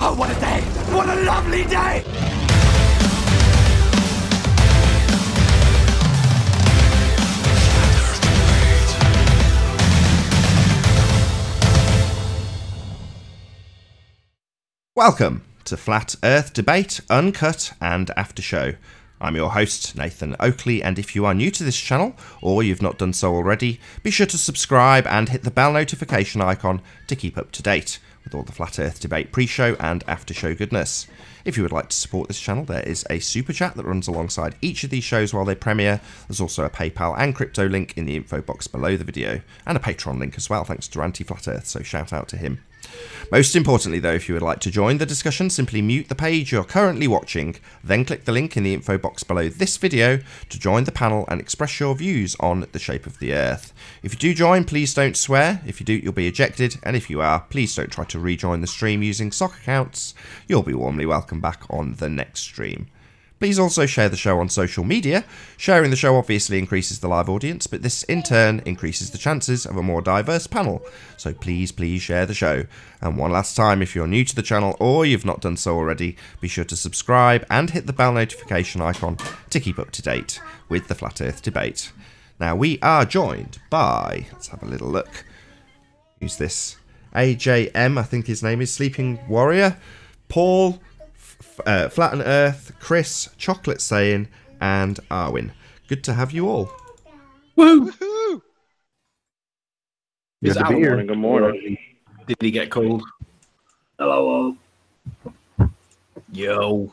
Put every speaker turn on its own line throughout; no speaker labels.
Oh, what a day! What a lovely day!
Welcome to Flat Earth Debate, Uncut and After Show. I'm your host, Nathan Oakley, and if you are new to this channel, or you've not done so already, be sure to subscribe and hit the bell notification icon to keep up to date with all the Flat Earth Debate pre-show and after-show goodness. If you would like to support this channel, there is a super chat that runs alongside each of these shows while they premiere. There's also a PayPal and crypto link in the info box below the video, and a Patreon link as well, thanks to Anti-Flat Earth, so shout out to him. Most importantly though, if you would like to join the discussion, simply mute the page you're currently watching, then click the link in the info box below this video to join the panel and express your views on the shape of the Earth. If you do join, please don't swear. If you do, you'll be ejected, and if you are, please don't try to rejoin the stream using sock accounts. You'll be warmly welcome back on the next stream. Please also share the show on social media. Sharing the show obviously increases the live audience, but this in turn increases the chances of a more diverse panel. So please share the show. And one last time, if you're new to the channel or you've not done so already, be sure to subscribe and hit the bell notification icon to keep up to date with the Flat Earth Debate. Now we are joined by, let's have a little look. Who's this? AJM, I think his name is, Sleeping Warrior, Paul, Flatten Earth, Chris, Chocolate Saying, and Arwin. Good to have you all.
Woo!
Good morning. Good morning.
Did he get cold?
Hello, all.
Yo.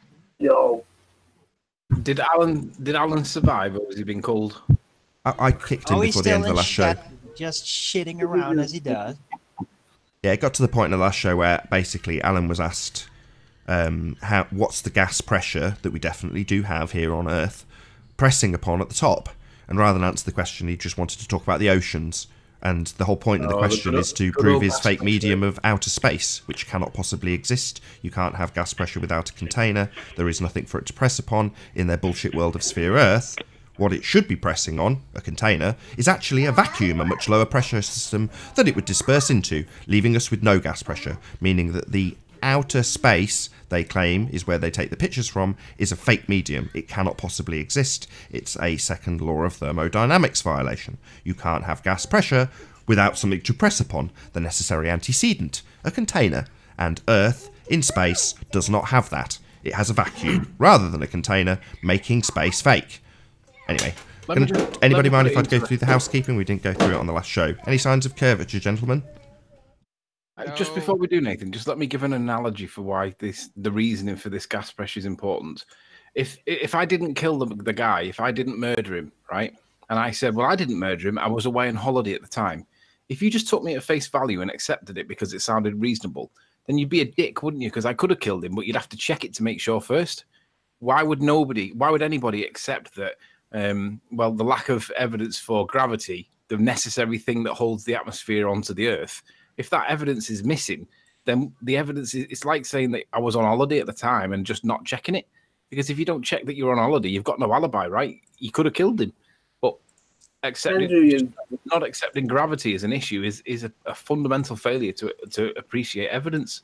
Did Alan survive, or was he being cold?
I kicked him before the end of the last show.
Just shitting around as he does.
Yeah, it got to the point in the last show where basically Alan was asked, what's the gas pressure that we definitely do have here on Earth pressing upon at the top? And rather than answer the question, he just wanted to talk about the oceans. And the whole point of the question is to prove his fake medium of outer space, which cannot possibly exist. You can't have gas pressure without a container. There is nothing for it to press upon in their bullshit world of Sphere Earth. What it should be pressing on, a container, is actually a vacuum, a much lower pressure system that it would disperse into, leaving us with no gas pressure, meaning that the outer space, they claim, is where they take the pictures from, is a fake medium. It cannot possibly exist. It's a second law of thermodynamics violation. You can't have gas pressure without something to press upon, the necessary antecedent, a container. And Earth, in space, does not have that. It has a vacuum, rather than a container, making space fake. Anyway, anybody mind if I'd go through the housekeeping? We didn't go through it on the last show. Any signs of curvature, gentlemen?
Just before we do, Nathan, just let me give an analogy for why the reasoning for this gas pressure is important. If I didn't kill the guy, if I didn't murder him, right, and I said, well, I didn't murder him, I was away on holiday at the time. If you just took me at face value and accepted it because it sounded reasonable, then you'd be a dick, wouldn't you? Because I could have killed him, but you'd have to check it to make sure first. Why would anybody accept that? Well, the lack of evidence for gravity, the necessary thing that holds the atmosphere onto the Earth, if that evidence is missing, then the evidence is, it's like saying that I was on holiday at the time and just not checking it. Because if you don't check that you're on holiday, you've got no alibi, right? You could have killed him. But not accepting gravity as an issue is a fundamental failure to appreciate evidence.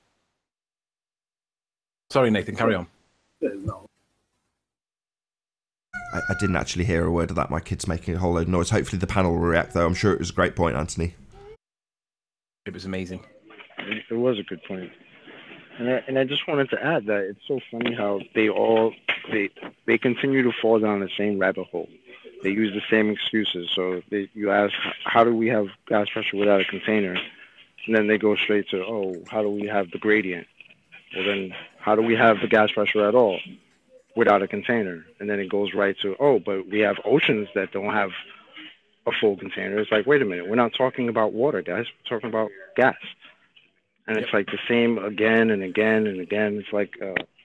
Sorry, Nathan, carry on.
I didn't actually hear a word of that. My kid's making a whole load of noise. Hopefully the panel will react, though. I'm sure it was a great point, Anthony.
It was amazing.
It was a good point. And I just wanted to add that it's so funny how they continue to fall down the same rabbit hole. They use the same excuses. So you ask, how do we have gas pressure without a container? And then they go straight to, oh, how do we have the gradient? Well, then how do we have the gas pressure at all without a container? And then it goes right to, oh, but we have oceans that don't have a full container. It's like, wait a minute, we're not talking about water, guys. We're talking about gas. And it's like the same again and again and again. It's like,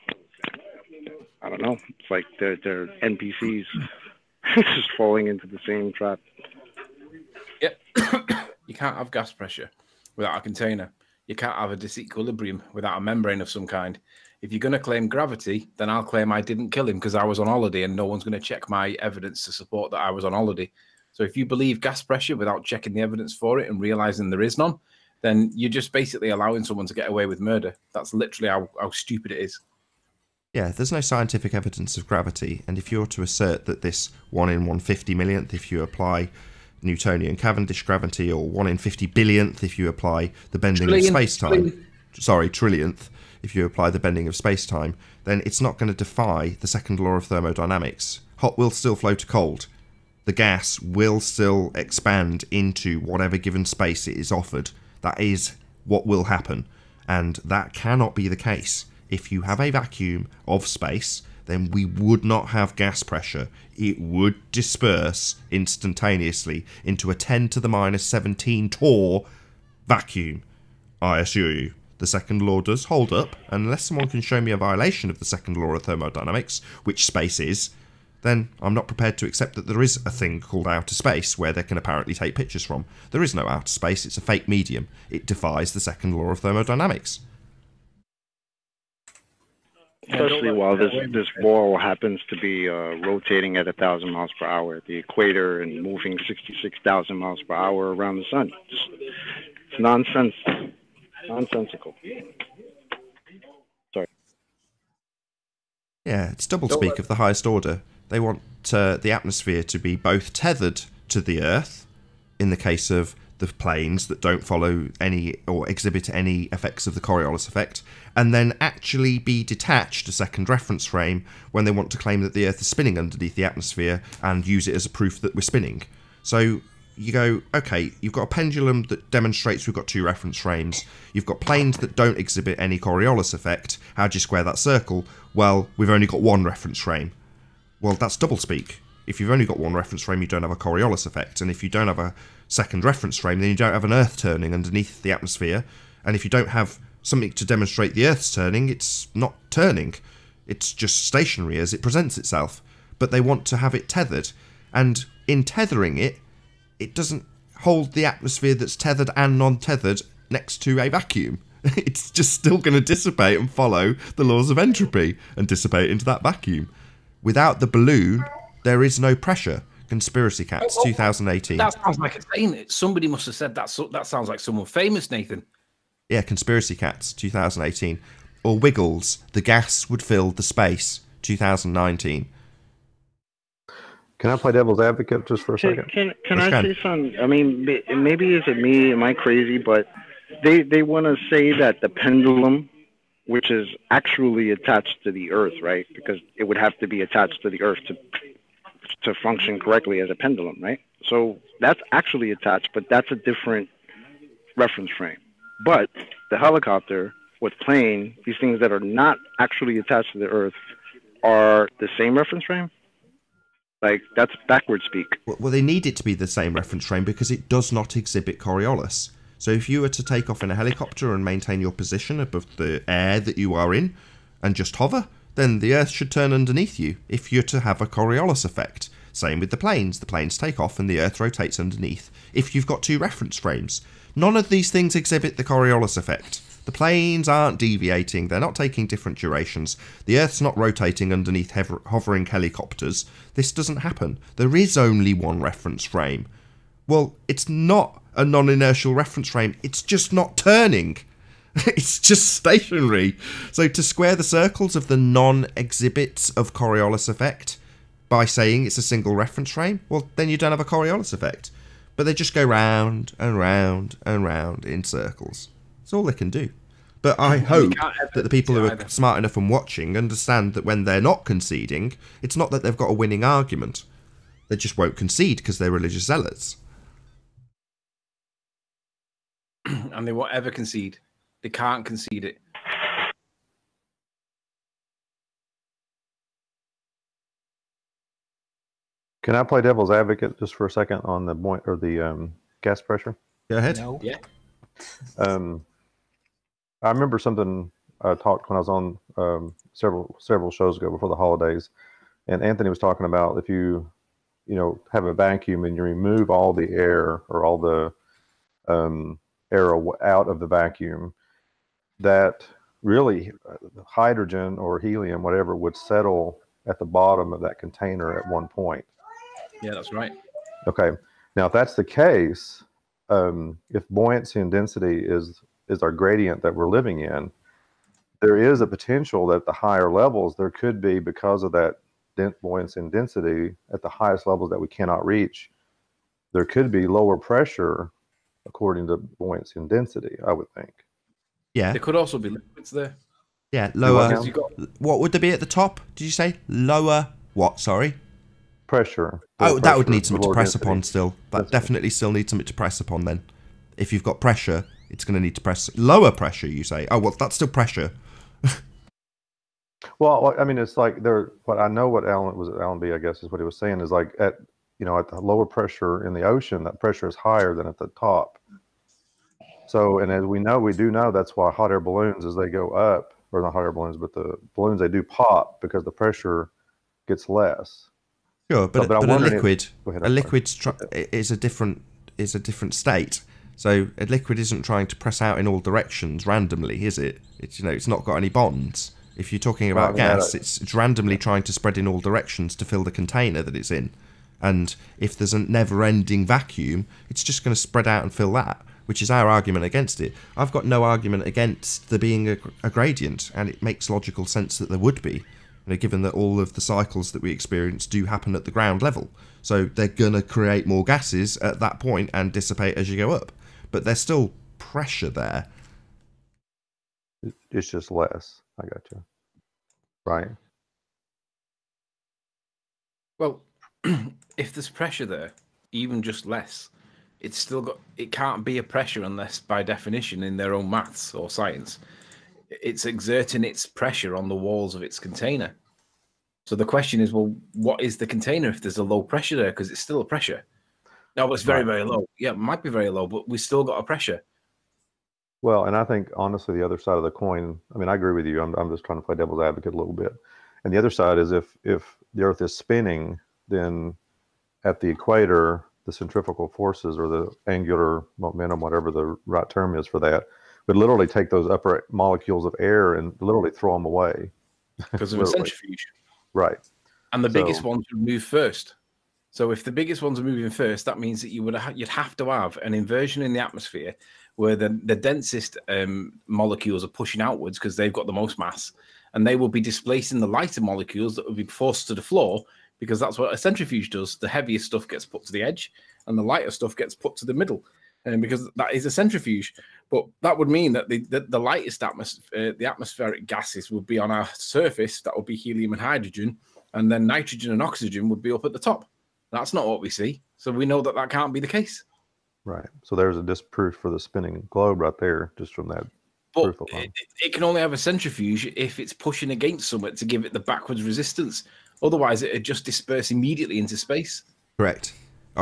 I don't know. It's like they're NPCs just falling into the same trap.
Yep. You can't have gas pressure without a container. You can't have a disequilibrium without a membrane of some kind. If you're going to claim gravity, then I'll claim I didn't kill him because I was on holiday and no one's going to check my evidence to support that I was on holiday. So if you believe gas pressure without checking the evidence for it and realizing there is none, then you're just basically allowing someone to get away with murder. That's literally how stupid it is.
Yeah, there's no scientific evidence of gravity, and if you're to assert that this 1 in 150 millionth, if you apply Newtonian Cavendish gravity, or 1 in 50 billionth if you apply the bending of space-time, trillionth if you apply the bending of space-time, then it's not going to defy the second law of thermodynamics. Hot will still flow to cold. The gas will still expand into whatever given space it is offered. That is what will happen, and that cannot be the case. If you have a vacuum of space, then we would not have gas pressure. It would disperse instantaneously into a 10 to the minus 17 torr vacuum. I assure you, the second law does hold up, and unless someone can show me a violation of the second law of thermodynamics, which space is, then I'm not prepared to accept that there is a thing called outer space where they can apparently take pictures from. There is no outer space, it's a fake medium. It defies the second law of thermodynamics.
Especially while this ball happens to be rotating at 1,000 miles per hour at the equator and moving 66,000 miles per hour around the sun. It's nonsensical. Sorry.
Yeah, it's doublespeak of the highest order. They want the atmosphere to be both tethered to the Earth, in the case of the planes that don't follow any or exhibit any effects of the Coriolis effect, and then actually be detached, a second reference frame, when they want to claim that the Earth is spinning underneath the atmosphere and use it as a proof that we're spinning. So you go, okay, you've got a pendulum that demonstrates we've got 2 reference frames. You've got planes that don't exhibit any Coriolis effect. How do you square that circle? Well, we've only got 1 reference frame. Well, that's doublespeak. If you've only got 1 reference frame, you don't have a Coriolis effect. And if you don't have a second reference frame, then you don't have an Earth turning underneath the atmosphere. And if you don't have something to demonstrate the Earth's turning, it's not turning. It's just stationary as it presents itself. But they want to have it tethered. And in tethering it, it doesn't hold the atmosphere that's tethered and non-tethered next to a vacuum. It's just still going to dissipate and follow the laws of entropy and dissipate into that vacuum. Without the balloon, there is no pressure. Conspiracy Cats, 2018.
That sounds like a saying. Somebody must have said that. That sounds like someone famous, Nathan.
Yeah, Conspiracy Cats, 2018. Or Wiggles, the gas would fill the space, 2019.
Can I play devil's advocate just for a second?
Can I say something? I mean, maybe is it me? Am I crazy? But they want to say that the pendulum, which is actually attached to the Earth, right? Because it would have to be attached to the Earth to function correctly as a pendulum, right? So that's actually attached, but that's a different reference frame. But the helicopter with plane, these things that are not actually attached to the Earth, are the same reference frame? Like, that's backward speak.
Well, they need it to be the same reference frame because it does not exhibit Coriolis. So if you were to take off in a helicopter and maintain your position above the air that you are in and just hover, then the Earth should turn underneath you if you're to have a Coriolis effect. Same with the planes. The planes take off and the Earth rotates underneath if you've got 2 reference frames. None of these things exhibit the Coriolis effect. The planes aren't deviating, they're not taking different durations, the Earth's not rotating underneath hovering helicopters. This doesn't happen. There is only 1 reference frame. Well, it's not a non-inertial reference frame, it's just not turning. It's just stationary. So to square the circles of the non-exhibits of Coriolis effect by saying it's a single reference frame, well, then you don't have a Coriolis effect. But they just go round and round and round in circles. That's all they can do. But I hope that the people who are smart enough and watching understand that when they're not conceding, it's not that they've got a winning argument. They just won't concede because they're religious zealots.
And they won't ever concede. They can't concede it.
Can I play devil's advocate just for a second on the point or the gas pressure?
Go ahead.
No.
Yeah.
I remember something I talked when I was on several shows ago before the holidays, and Anthony was talking about if you have a vacuum and you remove all the air or all the air out of the vacuum, that really hydrogen or helium, whatever, would settle at the bottom of that container at one point.
Yeah, that's right.
Okay. Now, if that's the case, if buoyancy and density is our gradient that we're living in, there is a potential that at the higher levels there could be, because of that buoyancy and density at the highest levels that we cannot reach, there could be lower pressure according to buoyancy and density, I would think.
Yeah.
There could also be liquids there.
Yeah, lower.
Got...
What would there be at the top? Did you say lower? What? Sorry.
Pressure.
Oh, that would need something to
lower
press
density.
upon still. That definitely still needs something to press upon then. If you've got pressure, it's going to need to press lower pressure, you say. Oh, well, that's still pressure.
Well, I mean, it's like there. What I know, what Alan B, I guess, is what he was saying is like at the lower pressure in the ocean, that pressure is higher than at the top. So, and as we do know, that's why hot air balloons, as they go up, or not hot air balloons, but the balloons, they do pop because the pressure gets less.
Sure, but
I'm
a
wondering
liquid,
if,
is a different state. So a liquid isn't trying to press out in all directions randomly, is it? It's it's not got any bonds. If you're talking about gas, it's randomly trying to spread in all directions to fill the container that it's in. And if there's a never-ending vacuum, it's just going to spread out and fill that, which is our argument against it. I've got no argument against there being a gradient, and it makes logical sense that there would be, given that all of the cycles that we experience do happen at the ground level. So they're going to create more gases at that point and dissipate as you go up. But there's still pressure there.
It's just less. I got you. Right.
Well, if there's pressure there, even just less, it can't be a pressure unless, by definition, in their own maths or science, it's exerting its pressure on the walls of its container. So the question is, well, what is the container if there's a low pressure there? Because it's still a pressure. No, but it's very, very low. Yeah, it might be very low, but we still got a pressure.
Well, and I think, honestly, the other side of the coin, I mean, I agree with you. I'm just trying to play devil's advocate a little bit. And the other side is if the Earth is spinning, then at the equator, the centrifugal forces or the angular momentum, whatever the right term is for that, would literally take those upper molecules of air and literally throw them away.
Because of a centrifuge.
Right.
And the biggest ones would move first. So if the biggest ones are moving first, that means that you'd have to have an inversion in the atmosphere where the densest molecules are pushing outwards because they've got the most mass, and they will be displacing the lighter molecules that will be forced to the floor, because that's what a centrifuge does. The heavier stuff gets put to the edge and the lighter stuff gets put to the middle, and because that is a centrifuge. But that would mean that the lightest the atmospheric gases would be on our surface. That would be helium and hydrogen, and then nitrogen and oxygen would be up at the top. That's not what we see. So we know that that can't be the case.
Right. So there's a disproof for the spinning globe right there, just from that.
But it can only have a centrifuge if it's pushing against something to give it the backwards resistance. Otherwise, it would just disperse immediately into space.
Correct.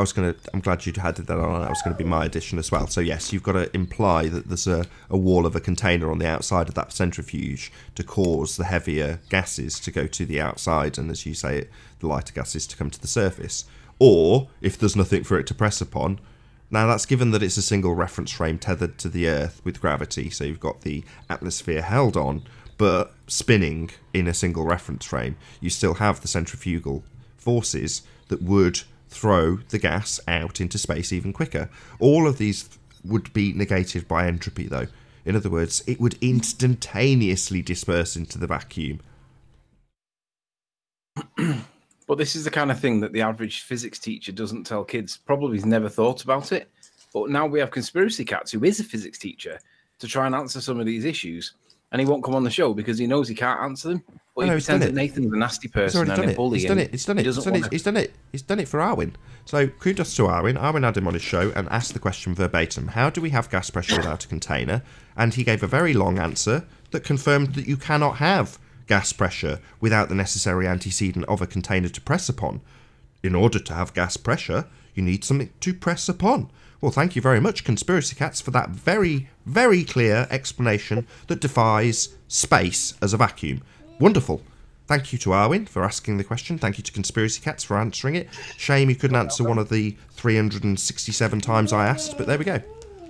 I'm glad you had that on. That was going to be my addition as well. So yes, you've got to imply that there's a wall of a container on the outside of that centrifuge to cause the heavier gases to go to the outside, and as you say, the lighter gases to come to the surface. Or if there's nothing for it to press upon, now that's given that it's a single reference frame tethered to the Earth with gravity, so you've got the atmosphere held on, but spinning in a single reference frame, you still have the centrifugal forces that would throw the gas out into space even quicker. All of these would be negated by entropy, though. In other words, it would instantaneously disperse into the vacuum.
But this is the kind of thing that the average physics teacher doesn't tell kids. Probably has never thought about it. But now we have Conspiracy Cats, who is a physics teacher, to try and answer some of these issues. And he won't come on the show because he knows he can't answer them. But he pretends that Nathan's a nasty person and a bully.
He's done it. He's done it for Arwin. So kudos to Arwin. Arwin had him on his show and asked the question verbatim: how do we have gas pressure without a container? And he gave a very long answer that confirmed that you cannot have gas pressure without the necessary antecedent of a container to press upon. In order to have gas pressure, you need something to press upon. Well, thank you very much, Conspiracy Cats, for that very, very clear explanation that defies space as a vacuum. Wonderful. Thank you to Arwin for asking the question. Thank you to Conspiracy Cats for answering it. Shame you couldn't answer one of the 367 times I asked, but there we go.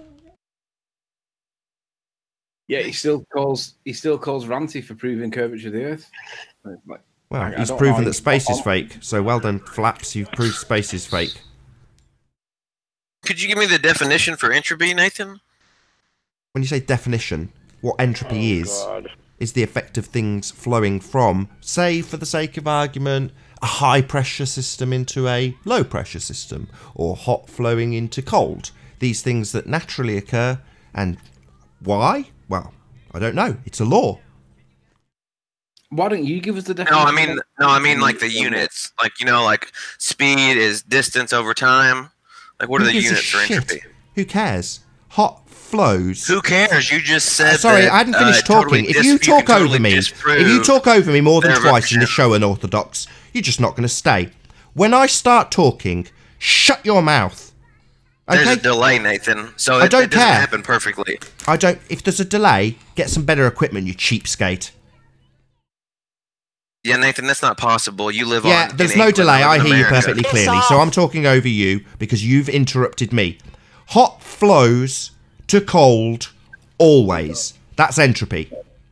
Yeah, he still calls Ranty for proving curvature of the Earth.
Well, he's proven that space is fake. So well done, Flaps. You've proved space is fake.
Could you give me the definition for entropy, Nathan?
When you say definition, what entropy is the effect of things flowing from, say, for the sake of argument, a high pressure system into a low pressure system, or hot flowing into cold. These things that naturally occur, and why? Well, I don't know. It's a law.
Why don't you give us the definition?
No, I mean like the units. Like, like speed is distance over time. Like, what are the units for entropy?
Who cares? Hot flows.
Who cares? You just said.
Sorry,
that,
I hadn't finished talking. If you talk over me more than twice in the show, Unorthodox, you're just not going to stay. When I start talking, shut your mouth. Okay?
There's a delay, Nathan. So
I don't
it
care.
doesn't happen perfectly.
If there's a delay, get some better equipment, you cheapskate.
Yeah, Nathan, that's not possible. You live on.
Yeah, there's no delay. I hear you perfectly clearly. So I'm talking over you because you've interrupted me. Hot flows to cold always. That's entropy.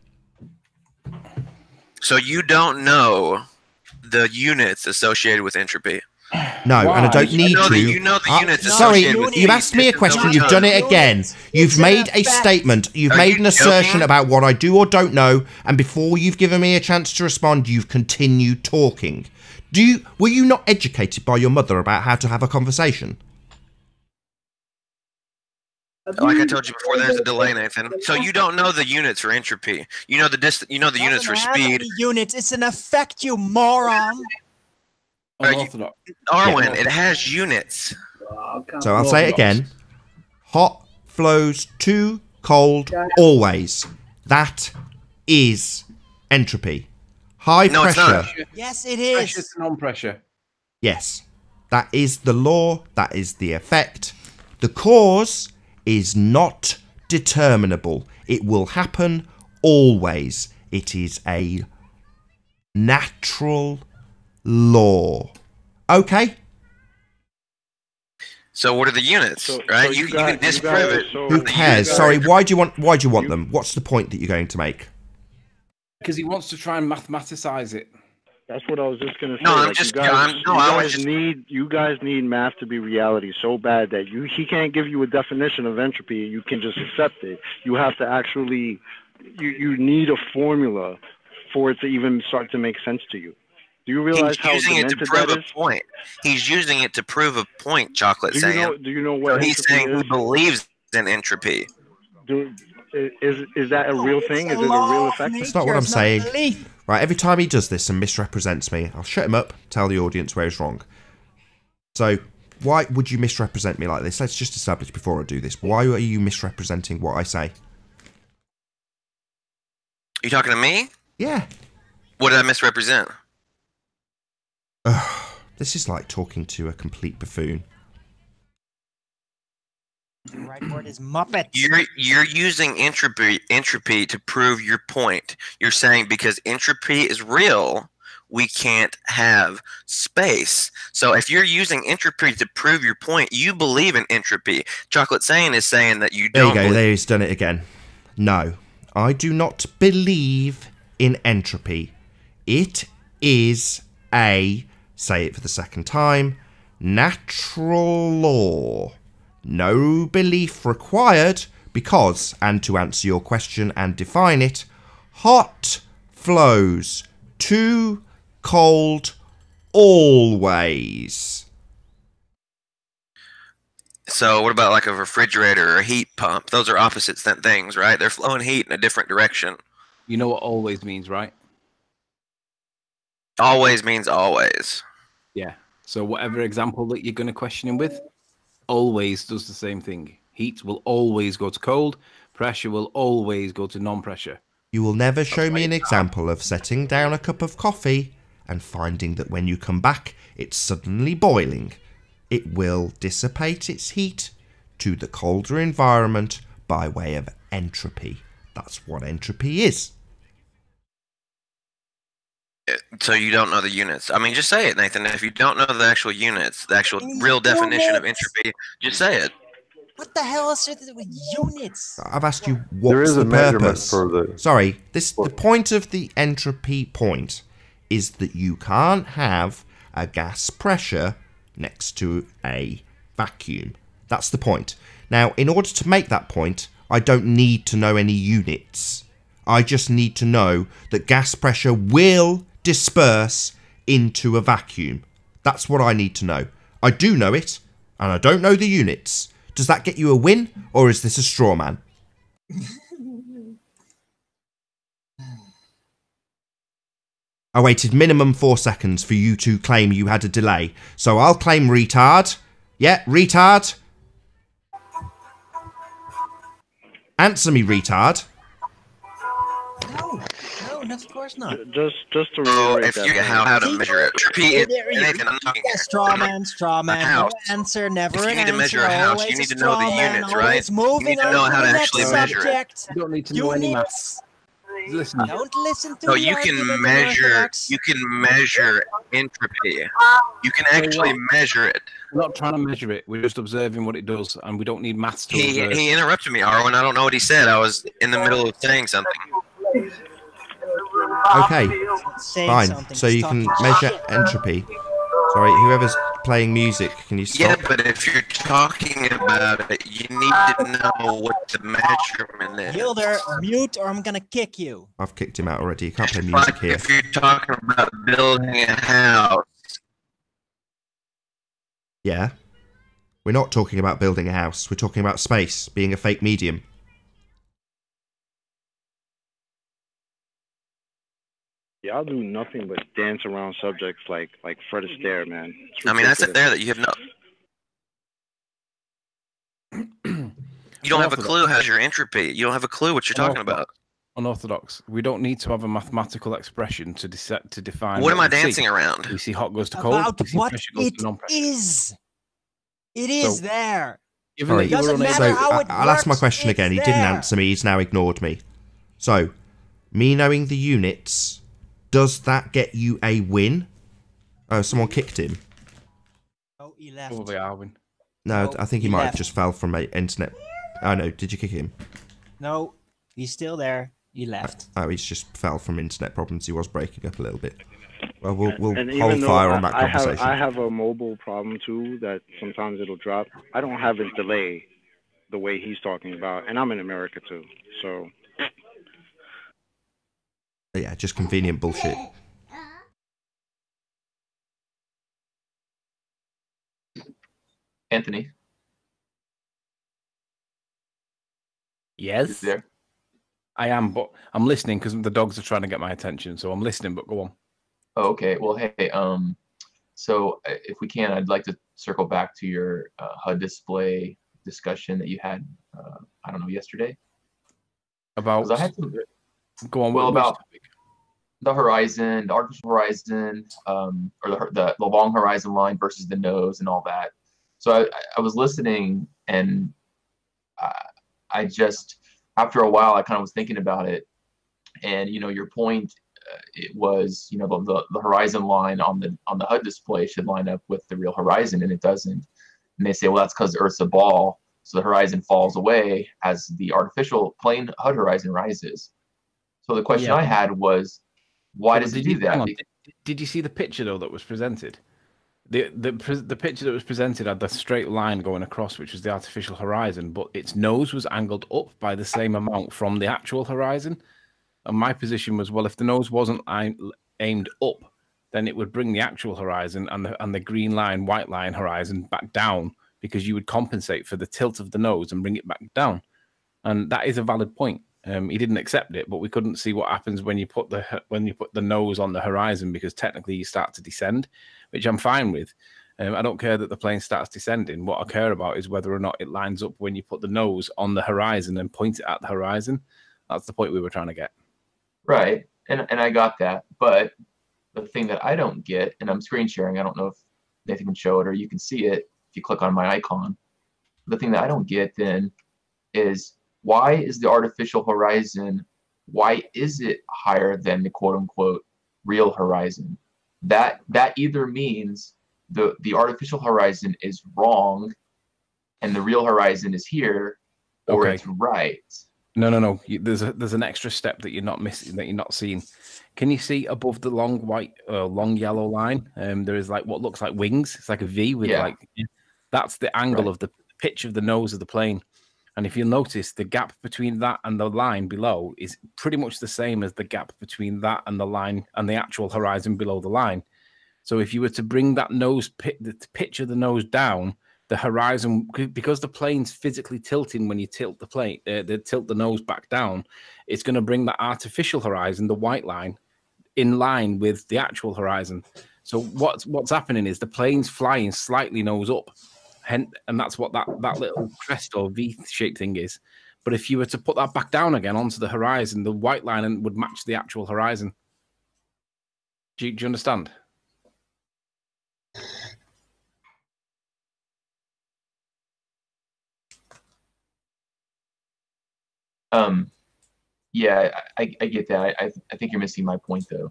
So you don't know the units associated with entropy?
No,
Why?
and I don't need to.
You know the units
Sorry,
associated with
you've asked me a question. You've done it again. You've made a statement. You've
Are
made
you
an assertion
joking?
about what I do or don't know, and before you've given me a chance to respond, you've continued talking. Were you not educated by your mother about how to have a conversation?
Like I told you before, there's a delay, Nathan. So you don't know the units for entropy. You know the units for speed.
Units. It's an effect, you moron.
Unorthodox.
Darwin, it has units.
So I'll say it again. Hot flows to cold always. That is entropy. High
No, it's
pressure.
not.
Yes, it
Pressure
is.
to non-pressure.
Yes. That is the law. That is the effect. The cause is not determinable. It will happen always. It is a natural law. Okay?
So what are the units, right? You can disprove it.
Who cares? Sorry, why do you want them? What's the point that you're going to make?
Because he wants to try and mathematicize it.
That's what I was just gonna say.
No, I'm
like,
just-
you guys,
I'm- no, I was just-
you guys need math to be reality so bad that he can't give you a definition of entropy. You can just accept it. You have to actually, you need a formula for it to even start to make sense to you. Do you realize how
He's using it to
demented
prove
that
a
is?
point. He's using it to prove a point, Chocolate
Do
saying.
you know what
He's
entropy
saying
is?
he believes in entropy.
Is that a real thing? Is it a real effect?
That's not what I'm saying. Right, every time he does this and misrepresents me, I'll shut him up, tell the audience where he's wrong. So, why would you misrepresent me like this? Let's just establish before I do this. Why are you misrepresenting what I say?
You talking to me?
Yeah.
What did I misrepresent?
This is like talking to a complete buffoon.
The right word is Muppet.
You're using entropy to prove your point. You're saying because entropy is real, we can't have space. So if you're using entropy to prove your point, you believe in entropy. Chocolate Sane is saying that you
There
don't.
you go.
believe.
There he's done it again. No, I do not believe in entropy. It is a, say it for the second time, natural law. No belief required because, and to answer your question and define it, hot flows to cold always.
So what about like a refrigerator or a heat pump? Those are opposite things, right? They're flowing heat in a different direction.
You know what always means, right?
Always means always.
Yeah. So whatever example that you're going to question him with, always does the same thing. Heat will always go to cold. Pressure will always go to non-pressure.
You will never show me an example of setting down a cup of coffee and finding that when you come back, it's suddenly boiling. It will dissipate its heat to the colder environment by way of entropy. That's what entropy is.
So you don't know the units. I mean, just say it, Nathan. If you don't know the actual units, the actual real definition of entropy, just say it.
What the hell is it with units?
I've asked you
There
what's
is
the
a measurement
purpose.
for the.
Sorry, the point of the entropy point is that you can't have a gas pressure next to a vacuum. That's the point. Now, in order to make that point, I don't need to know any units. I just need to know that gas pressure will disperse into a vacuum. That's what I need to know. I do know it, and I don't know the units. Does that get you a win, or is this a straw man? I waited minimum 4 seconds for you to claim you had a delay, so I'll claim retard. Yeah, retard. Answer me, retard.
No, of course not.
Just to
Oh,
reiterate
if
that
you
point.
how to measure it. Repeat
There
it.
you
Nathan, I'm talking
Yeah, straw man.
A house.
No answer, never
If you
an
need to
answer.
measure a house,
Always
you need
a
to know the
straw man,
units, right?
always moving
You need to
on
know how
the
to
next
actually measure it.
subject.
You don't need to know any
Units.
maths. Listen,
Don't listen to
So
the
you can
argument,
measure.
Unorthodox.
You can measure entropy. You can actually measure it.
we're not trying to measure it. We're just observing what it does, and we don't need maths to observe.
He interrupted me, Arwen. I don't know what he said. I was in the middle of saying something.
Okay,
Saying
fine.
something,
So
he's
you can
talking
measure
shit.
entropy. Sorry, whoever's playing music, can you
Yeah,
stop?
but if you're talking about it, you need to know what the measurement is.
Gilder, mute or I'm gonna kick you.
I've kicked him out already. You can't play music
Like
here.
if you're talking about building a house,
Yeah. We're not talking about building a house. We're talking about space being a fake medium.
Y'all do nothing but dance around subjects like Fred Astaire, man. It's
I mean, that's it
ridiculous.
there that you have no. You don't have a clue how's your entropy. You don't have a clue what you're talking about.
Unorthodox. We don't need to have a mathematical expression to define.
What am I
we see.
dancing around?
We see hot goes to cold.
About
we see
what
pressure goes
it
to non-pressure.
is. It is
So-
there.
Given that
Sorry.
you were
Doesn't
unable-
matter
So
how it
I'll ask my
works,
question
it's
again. He didn't
there.
answer me. He's now ignored me. So, me knowing the units, does that get you a win? Oh, someone kicked him.
Oh, he left.
Probably Arwen.
No,
No,
I think he
he
might have
left.
just fell from a internet. Oh no, did you kick him?
No, he's still there. He left.
Oh, he's just fell from internet problems. He was breaking up a little bit. Well, we'll
And
hold
even though
fire on that
I
conversation.
have a mobile problem too that sometimes it'll drop. I don't have a delay the way he's talking about, and I'm in America too. So
Yeah, just convenient bullshit.
Anthony,
Yes,
is there?
I am, but I'm listening because the dogs are trying to get my attention. So I'm listening, but go on.
Oh, okay. Well, hey, so if we can, I'd like to circle back to your HUD display discussion that you had, I don't know, yesterday.
About
'Cause I had some,
go on.
well,
which
about
topic?
the horizon, the artificial horizon, or the long horizon line versus the nose and all that. So I was listening, and I just, after a while, I kind of was thinking about it, and your point, it was the horizon line on the HUD display should line up with the real horizon, and it doesn't. And they say, well, that's because Earth's a ball, so the horizon falls away as the artificial plain HUD horizon rises. So the question
Yeah.
I had was, why does it do
Hang
that?
on, did you see the picture though that was presented? The picture that was presented had the straight line going across, which was the artificial horizon, but its nose was angled up by the same amount from the actual horizon. And my position was, well, if the nose wasn't aimed up, then it would bring the actual horizon and the green line, white line horizon back down, because you would compensate for the tilt of the nose and bring it back down. And that is a valid point. He didn't accept it, but we couldn't see what happens when you put the nose on the horizon, because technically you start to descend, which I'm fine with. I don't care that the plane starts descending. What I care about is whether or not it lines up when you put the nose on the horizon and point it at the horizon. That's the point we were trying to get.
Right, and I got that, but the thing that I don't get, and I'm screen sharing, I don't know if Nathan can show it or you can see it if you click on my icon. The thing that I don't get then is, why is the artificial horizon, why is it higher than the quote-unquote real horizon? That either means the artificial horizon is wrong and the real horizon is here, or
Okay.
it's right.
No. There's an extra step that you're not missing, that you're not seeing. Can you see above the long yellow line? There is like what looks like wings. It's like a V with
Yeah.
like, that's the angle
Right.
of the pitch of the nose of the plane. And if you'll notice, the gap between that and the line below is pretty much the same as the gap between that and the line and the actual horizon below the line. So if you were to bring that the pitch of the nose down, the horizon, because the plane's physically tilting when you tilt the plane, they tilt the nose back down, it's going to bring that artificial horizon, the white line, in line with the actual horizon. So what's happening is the plane's flying slightly nose up, and that's what that little crest or V-shaped thing is. But if you were to put that back down again onto the horizon, the white line would match the actual horizon. Do you understand?
Yeah, I get that. I think you're missing my point though.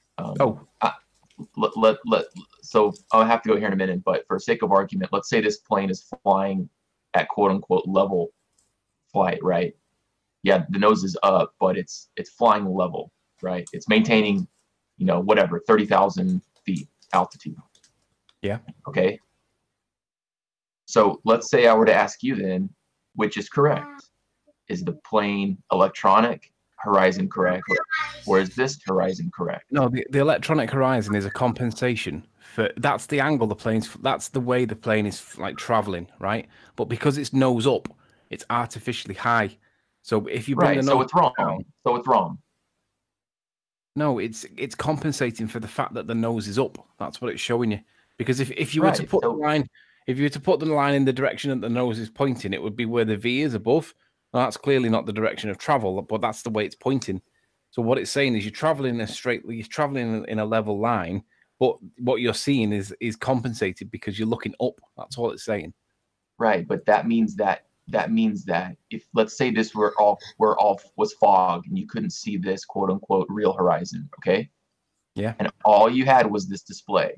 So I'll have to go here in a minute, but for sake of argument, let's say this plane is flying at quote unquote level flight, right? Yeah, the nose is up, but it's flying level, right? It's maintaining, whatever, 30,000 feet altitude.
Yeah.
Okay. So let's say I were to ask you then, which is correct? Is the plane electronic horizon correct, or is this horizon correct?
No, the electronic horizon is a compensation for that's the angle the plane's. That's the way the plane is like traveling, right? But because it's nose up, it's artificially high. So if you bring the nose
it's wrong.
down,
so it's wrong.
No, it's compensating for the fact that the nose is up. That's what it's showing you. Because if you were to put the line, if you were to put the line in the direction that the nose is pointing, it would be where the V is above. Well, that's clearly not the direction of travel, but that's the way it's pointing. So what it's saying is you're traveling you're traveling in a level line, but what you're seeing is compensated because you're looking up. That's all it's saying.
Right, but that means that if, let's say, this was fog and you couldn't see this quote unquote real horizon, okay?
Yeah.
And all you had was this display.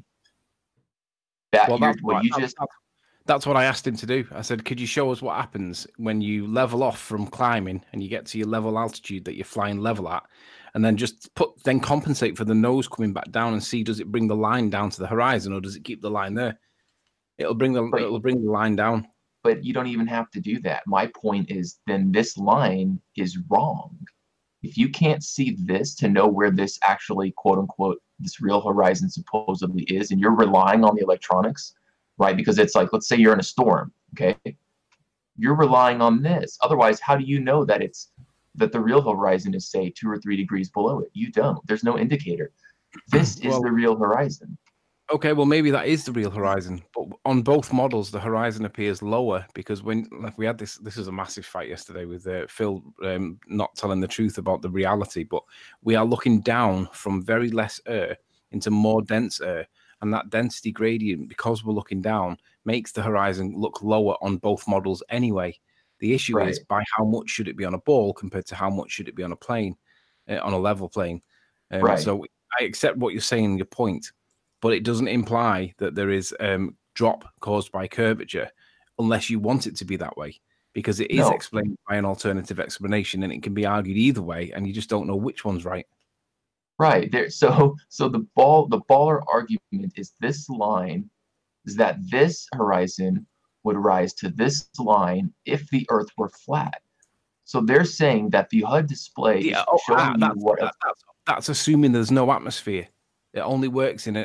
That's what I asked him to do. I said, could you show us what happens when you level off from climbing and you get to your level altitude that you're flying level at, and then then compensate for the nose coming back down and see, does it bring the line down to the horizon or does it keep the line there? It'll bring the line down.
But you don't even have to do that. My point is, then this line is wrong. If you can't see this to know where this actually, quote unquote, this real horizon supposedly is, and you're relying on the electronics, right? Because it's like, let's say you're in a storm, okay? You're relying on this. Otherwise, how do you know that the real horizon is, say, 2 or 3 degrees below it? You don't. There's no indicator. This is the real horizon.
Okay, well, maybe that is the real horizon, but on both models, the horizon appears lower because when we had this was a massive fight yesterday with Phil not telling the truth about the reality, but we are looking down from very less air into more dense air, and that density gradient, because we're looking down, makes the horizon look lower on both models anyway. The issue is by how much should it be on a ball compared to how much should it be on a plane, on a level plane. So I accept what you're saying, your point, but it doesn't imply that there is drop caused by curvature unless you want it to be that way, because it is explained by an alternative explanation and it can be argued either way, and you just don't know which one's right.
Right there. So the baller argument is this line is that this horizon would rise to this line if the Earth were flat. So they're saying that the HUD display is showing you what.
That's assuming there's no atmosphere. It only works on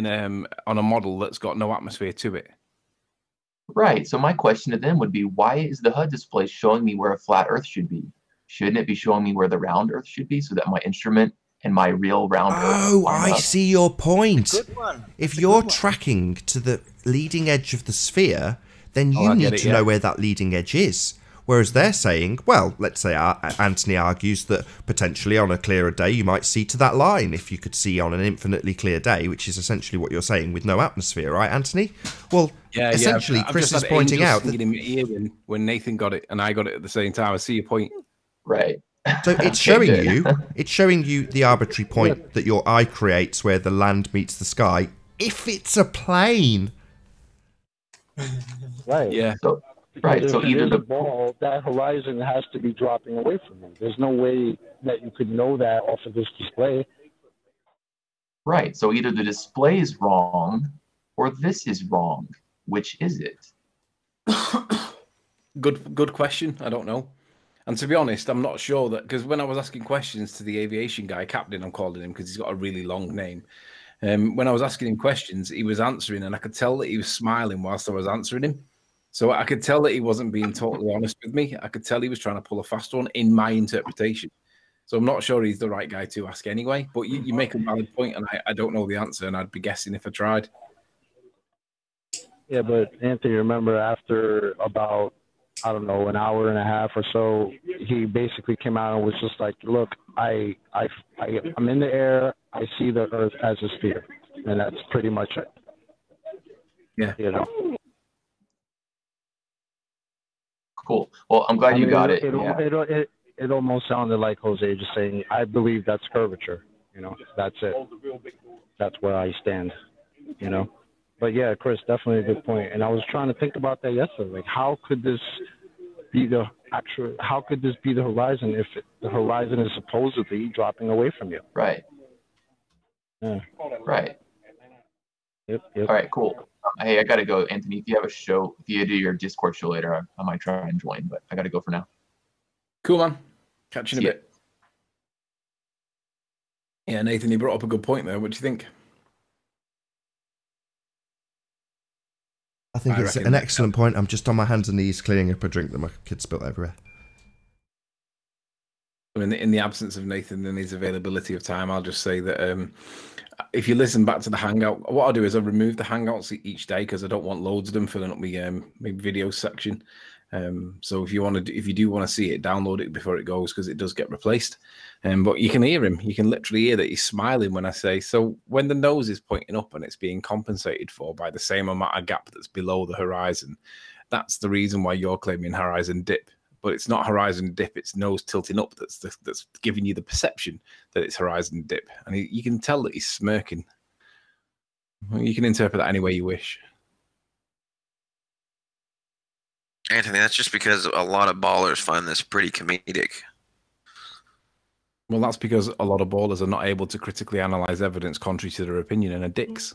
a model that's got no atmosphere to it.
Right. So my question to them would be, why is the HUD display showing me where a flat Earth should be? Shouldn't it be showing me where the round Earth should be so that my instrument and my real round Earth?
Oh, I see your point. If you're tracking to the leading edge of the sphere, then you need to know where that leading edge is. Whereas they're saying, well, let's say Anthony argues that potentially on a clearer day you might see to that line if you could see on an infinitely clear day, which is essentially what you're saying with no atmosphere, right, Anthony? Well, essentially, Chris is pointing out that
when Nathan got it and I got it at the same time. I see your point.
Right.
So it's showing you the arbitrary point that your eye creates where the land meets the sky if it's a plane.
Right.
Yeah.
So either the
ball, that horizon has to be dropping away from you. There's no way that you could know that off of this display.
Right. So either the display is wrong or this is wrong. Which is it?
Good question. I don't know. And to be honest, I'm not sure that, because when I was asking questions to the aviation guy, Captain, I'm calling him because he's got a really long name. When I was asking him questions, he was answering, and I could tell that he was smiling whilst I was answering him. So I could tell that he wasn't being totally honest with me. I could tell he was trying to pull a fast one in my interpretation. So I'm not sure he's the right guy to ask anyway. But you make a valid point, and I don't know the answer, and I'd be guessing if I tried.
Yeah, but Anthony, remember after about, I don't know, an hour and a half or so, he basically came out and was just like, look, I'm in the air. I see the Earth as a sphere. And that's pretty much it.
Yeah.
You know?
Cool. Well, I'm glad you got it.
It almost sounded like Jose just saying, I believe that's curvature. You know, that's it. That's where I stand, you know? But yeah, Chris, definitely a good point. And I was trying to think about that yesterday. Like, how could this be the horizon if the horizon is supposedly dropping away from you?
Right.
Yeah.
Right.
Yep.
All right, cool. Hey, I got to go. Anthony, if you have a show, if you do your Discord show later, I might try and join, but I got to go for now.
Cool, man. Catch you in a bit. Yeah, Nathan, you brought up a good point there. What do you think?
I think it's an excellent point. I'm just on my hands and knees cleaning up a drink that my kid spilled everywhere.
In the absence of Nathan and his availability of time, I'll just say that if you listen back to the Hangout, what I'll do is I'll remove the Hangouts each day because I don't want loads of them filling up my video section. So if you do want to see it, download it before it goes because it does get replaced. But you can hear him. You can literally hear that he's smiling when I say, so when the nose is pointing up and it's being compensated for by the same amount of gap that's below the horizon, that's the reason why you're claiming horizon dip. But it's not horizon dip, it's nose tilting up that's giving you the perception that it's horizon dip. And you can tell that he's smirking. You can interpret that any way you wish.
Anthony, that's just because a lot of ballers find this pretty comedic.
Well, that's because a lot of ballers are not able to critically analyze evidence contrary to their opinion and are dicks.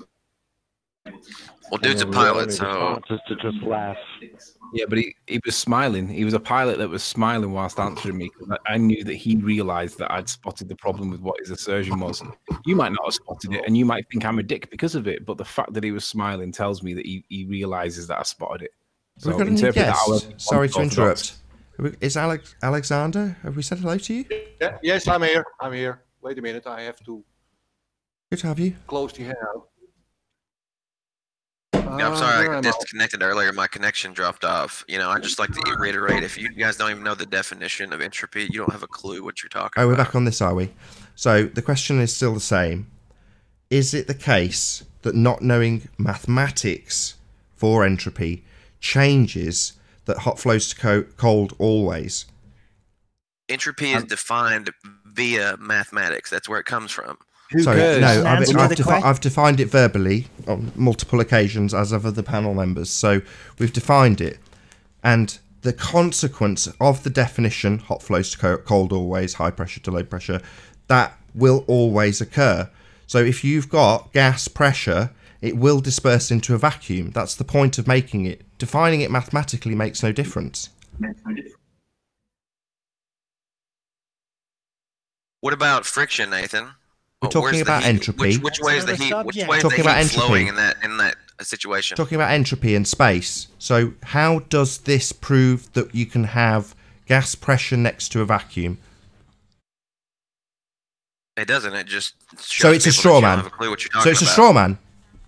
Well, dude's a pilot, so...
Just to just laugh.
Yeah, but he was smiling. He was a pilot that was smiling whilst answering me. I knew that he realised that I'd spotted the problem with what his assertion was. You might not have spotted it, and you might think I'm a dick because of it, but the fact that he was smiling tells me that he realises that I spotted it. So
We've got a new guest. Sorry to interrupt. Is Alexander? Have we said hello to you?
Yeah, yes, I'm here. I'm here. Wait a minute. I have to.
Good to have you.
Close the hangout.
Yeah, I'm sorry, I disconnected earlier. My connection dropped off. You know, I just like to reiterate: if you guys don't even know the definition of entropy, you don't have a clue what you're talking about.
Oh, we're back on this, are we? So the question is still the same: is it the case that not knowing mathematics for entropy changes that hot flows to cold always?
Entropy is defined via mathematics. That's where it comes from.
Sorry, no, I've defined it verbally on multiple occasions, as have other panel members. So we've defined it. And the consequence of the definition, hot flows to cold always, high pressure to low pressure, that will always occur. So if you've got gas pressure, it will disperse into a vacuum. That's the point of making it. Defining it mathematically makes no difference.
What about friction, Nathan?
We're talking about entropy.
Which way is the heat? Which way is the heat flowing in that situation?
Talking about entropy and space. So how does this prove that you can have gas pressure next to a vacuum?
It doesn't. It just shows
so it's a straw man. So it's a straw man.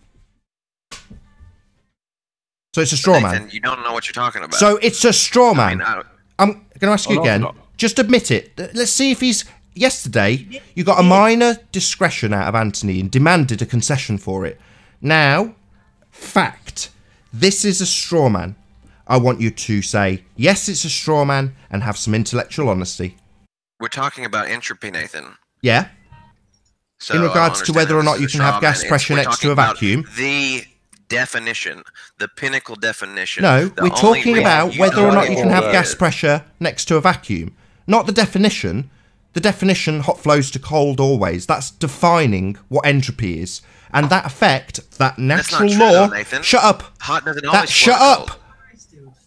So it's a straw man.
You don't know what you're talking about.
So it's a straw man. I'm going to ask you again. Just admit it. Let's see if he's... Yesterday, you got a minor discretion out of Anthony and demanded a concession for it. Now, fact, this is a straw man. I want you to say, yes, it's a straw man, and have some intellectual honesty.
We're talking about entropy, Nathan.
Yeah.
So
in regards to whether or not you can have gas pressure next to a vacuum.
The definition, the pinnacle definition.
No, we're talking about whether or not you can have gas pressure next to a vacuum. Not the definition. The definition, hot flows to cold always, that's defining what entropy is. And that effect, that natural law...
True, though,
shut up!
Hot doesn't always
shut
flow
up!
cold.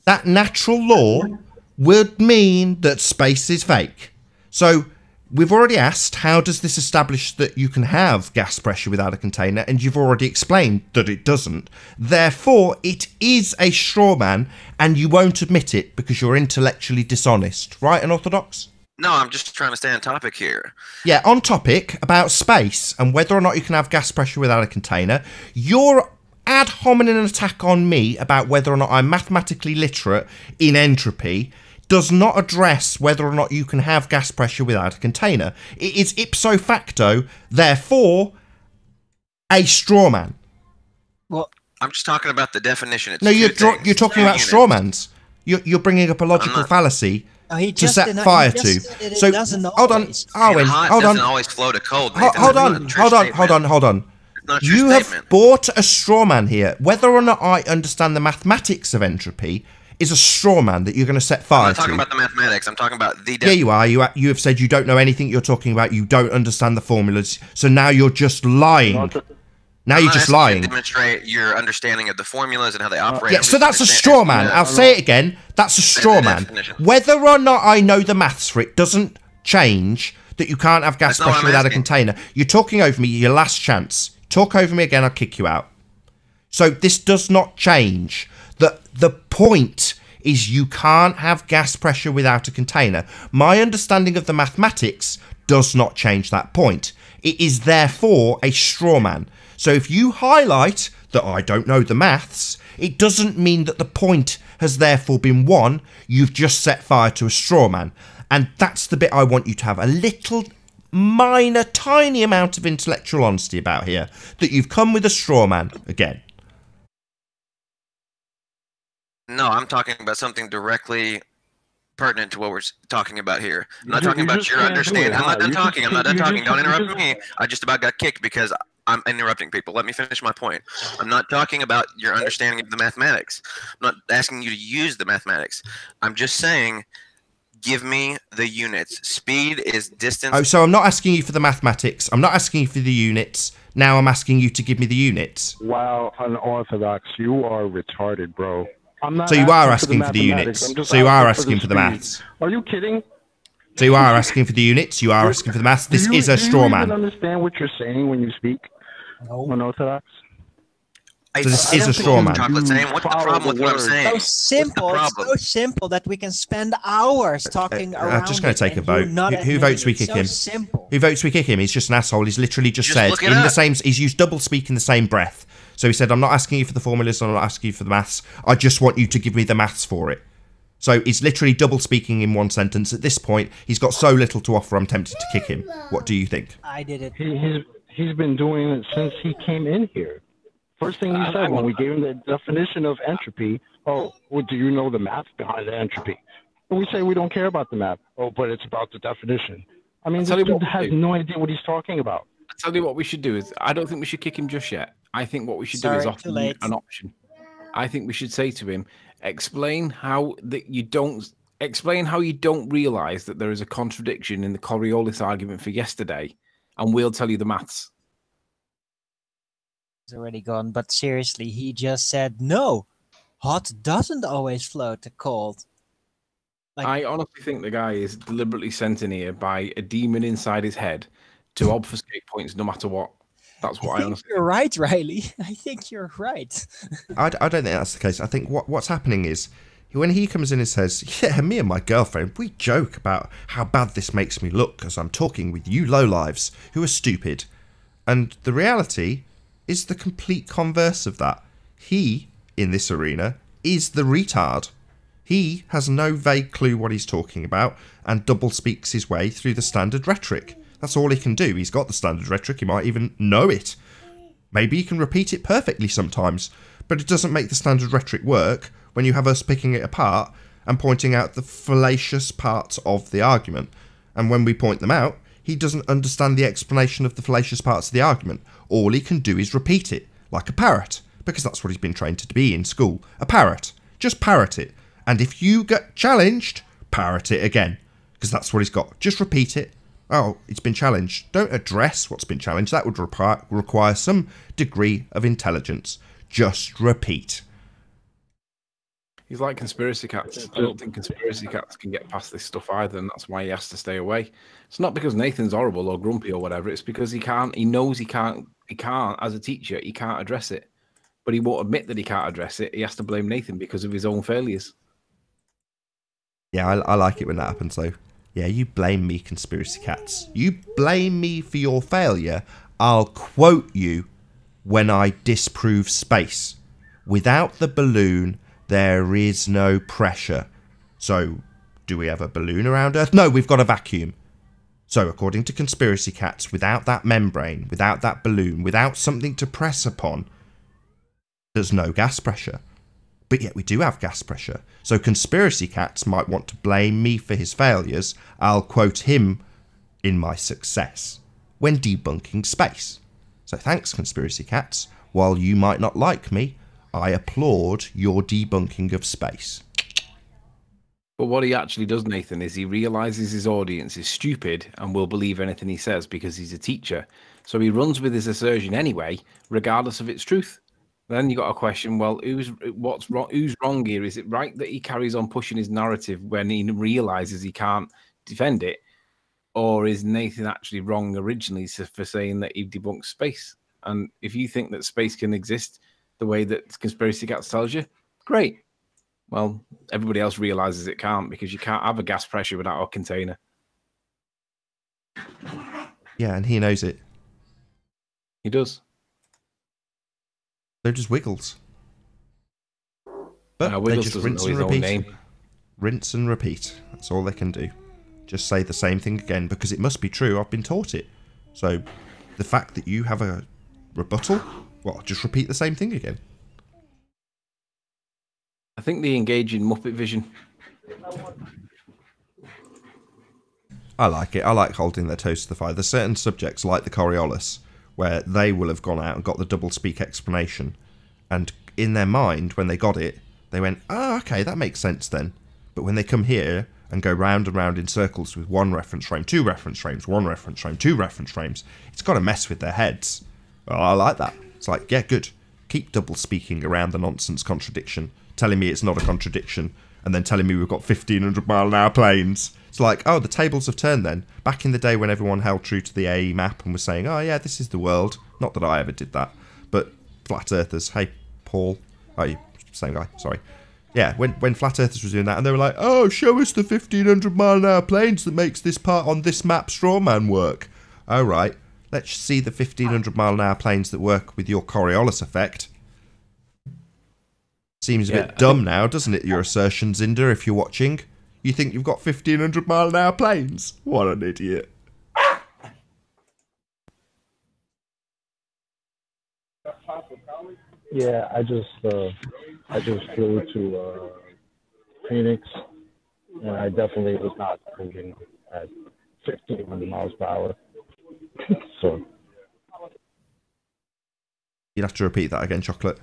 that natural law would mean that space is fake. So we've already asked, how does this establish that you can have gas pressure without a container? And you've already explained that it doesn't. Therefore, it is a straw man, and you won't admit it because you're intellectually dishonest. Right, Unorthodox?
No, I'm just trying to stay on topic here.
Yeah, on topic about space and whether or not you can have gas pressure without a container. Your ad hominem attack on me about whether or not I'm mathematically literate in entropy does not address whether or not you can have gas pressure without a container. It is ipso facto, therefore, a straw man.
Well,
I'm just talking about the definition. It's
no, you're talking about straw mans. You're bringing up a logical fallacy to set fire to. So hold on, Arwen, hold on.
Doesn't always flow to cold.
Hold on. You have bought a straw man here. Whether or not I understand the mathematics of entropy is a straw man that you're going to set fire to.
I'm not talking about the mathematics. I'm talking about the.
Yeah, you are. You have said you don't know anything you're talking about. You don't understand the formulas. So now you're just lying. Now you're just lying.
To demonstrate your understanding of the formulas and how they operate.
Yeah, so that's a straw man. I'll say it again. That's a straw man. Whether or not I know the maths for it doesn't change that you can't have gas pressure without a container. You're talking over me. Your last chance. Talk over me again, I'll kick you out. So this does not change. The point is you can't have gas pressure without a container. My understanding of the mathematics does not change that point. It is therefore a straw man. So if you highlight that I don't know the maths, it doesn't mean that the point has therefore been won. You've just set fire to a straw man. And that's the bit I want you to have a little minor, tiny amount of intellectual honesty about here, that you've come with a straw man again.
No, I'm talking about something directly pertinent to what we're talking about here. I'm not talking about your understanding. I'm not done talking. I'm not done talking. Don't interrupt me. I just about got kicked because I'm interrupting people. Let me finish my point. I'm not talking about your understanding of the mathematics. I'm not asking you to use the mathematics. I'm just saying, give me the units. Speed is distance.
Oh, so I'm not asking you for the mathematics. I'm not asking you for the units. Now I'm asking you to give me the units.
Wow, unorthodox. You are retarded, bro. I'm not
so you are asking for the units. So you are asking for the maths.
Are you kidding?
So you are asking for the units. You are asking for the maths. This is a straw man.
Do you even understand what you're saying when you speak? No. Unorthodox?
So this is a straw man.
What's the problem with what I'm saying?
So simple. It's so simple that we can spend hours talking around.
I'm just going to take a vote. Who votes we kick him?
Simple.
Who votes we kick him? He's just an asshole. He's literally just said in the same. He's used double speak in the same breath. So he said, "I'm not asking you for the formulas. I'm not asking you for the maths. I just want you to give me the maths for it." So he's literally double speaking in one sentence. At this point, he's got so little to offer. I'm tempted to kick him. What do you think?
I did it.
He's been doing it since he came in here. First thing he said when we gave him the definition of entropy, oh, well, do you know the math behind the entropy? And we say we don't care about the math. Oh, but it's about the definition. I mean, this dude has no idea what he's talking about.
I'll tell you what we should do is, I don't think we should kick him just yet. I think what we should do is offer him an option. I think we should say to him, explain how you don't realize that there is a contradiction in the Coriolis argument for yesterday, and we'll tell you the maths.
He's already gone, but seriously, he just said no. Hot doesn't always flow to cold.
Like, I honestly think the guy is deliberately sent in here by a demon inside his head to obfuscate points no matter what. That's what I honestly think.
You're right, Riley. I think you're right.
I don't think that's the case. I think what's happening is when he comes in and says, yeah, me and my girlfriend, we joke about how bad this makes me look as I'm talking with you lowlives who are stupid. And the reality is the complete converse of that. He, in this arena, is the retard. He has no vague clue what he's talking about and double speaks his way through the standard rhetoric. That's all he can do. He's got the standard rhetoric. He might even know it. Maybe he can repeat it perfectly sometimes, but it doesn't make the standard rhetoric work when you have us picking it apart and pointing out the fallacious parts of the argument. And when we point them out, he doesn't understand the explanation of the fallacious parts of the argument. All he can do is repeat it, like a parrot, because that's what he's been trained to be in school. A parrot. Just parrot it. And if you get challenged, parrot it again, because that's what he's got. Just repeat it. Oh, it's been challenged. Don't address what's been challenged. That would require some degree of intelligence. Just repeat.
He's like conspiracy cats. I don't think conspiracy cats can get past this stuff either, and that's why he has to stay away. It's not because Nathan's horrible or grumpy or whatever. It's because he can't. He knows he can't. He can't. As a teacher, he can't address it. But he won't admit that he can't address it. He has to blame Nathan because of his own failures.
Yeah, I like it when that happens, though. Yeah, you blame me, conspiracy cats. You blame me for your failure. I'll quote you when I disprove space. Without the balloon, there is no pressure. So, do we have a balloon around Earth? No, we've got a vacuum. So, according to conspiracy cats, without that membrane, without that balloon, without something to press upon, there's no gas pressure. But yet we do have gas pressure. So conspiracy cats might want to blame me for his failures. I'll quote him in my success when debunking space. So thanks, conspiracy cats. While you might not like me, I applaud your debunking of space.
But what he actually does, Nathan, is he realizes his audience is stupid and will believe anything he says because he's a teacher. So he runs with his assertion anyway, regardless of its truth. Then you got a question, well, what's wrong? Who's wrong here? Is it right that he carries on pushing his narrative when he realizes he can't defend it? Or is Nathan actually wrong originally for saying that he debunks space? And if you think that space can exist the way that Conspiracy Cats tells you, great. Well, everybody else realizes it can't because you can't have a gas pressure without a container.
Yeah, and he knows it.
He does.
They're just Wiggles. But they
Wiggles
just
doesn't
rinse
know
and
his own
repeat.
name.
Rinse and repeat. That's all they can do. Just say the same thing again because it must be true. I've been taught it. So the fact that you have a rebuttal, well, just repeat the same thing again.
I think they engage in Muppet vision.
I like it. I like holding their toes to the fire. There's certain subjects like the Coriolis where they will have gone out and got the double speak explanation. And in their mind, when they got it, they went, oh, okay, that makes sense then. But when they come here and go round and round in circles with one reference frame, two reference frames, one reference frame, two reference frames, it's got to mess with their heads. Well, I like that. It's like, yeah, good. Keep double speaking around the nonsense contradiction, telling me it's not a contradiction, and then telling me we've got 1,500-mile-an-hour planes. It's like, oh, the tables have turned then. Back in the day when everyone held true to the AE map and was saying, oh, yeah, this is the world. Not that I ever did that. But flat earthers, hey, Paul. Oh, same guy, sorry. Yeah, when flat earthers was doing that, and they were like, oh, show us the 1,500-mile-an-hour planes that makes this part on this map strawman work. Oh, right. Let's see the 1,500-mile-an-hour planes that work with your Coriolis effect. Seems a bit dumb now, doesn't it, your assertion, Zinder, if you're watching? You think you've got 1,500-mile-an-hour planes? What an idiot.
Yeah, I just flew to Phoenix, and I definitely was not moving at 1,500 miles per hour. So
you'd have to repeat that again, Chocolate.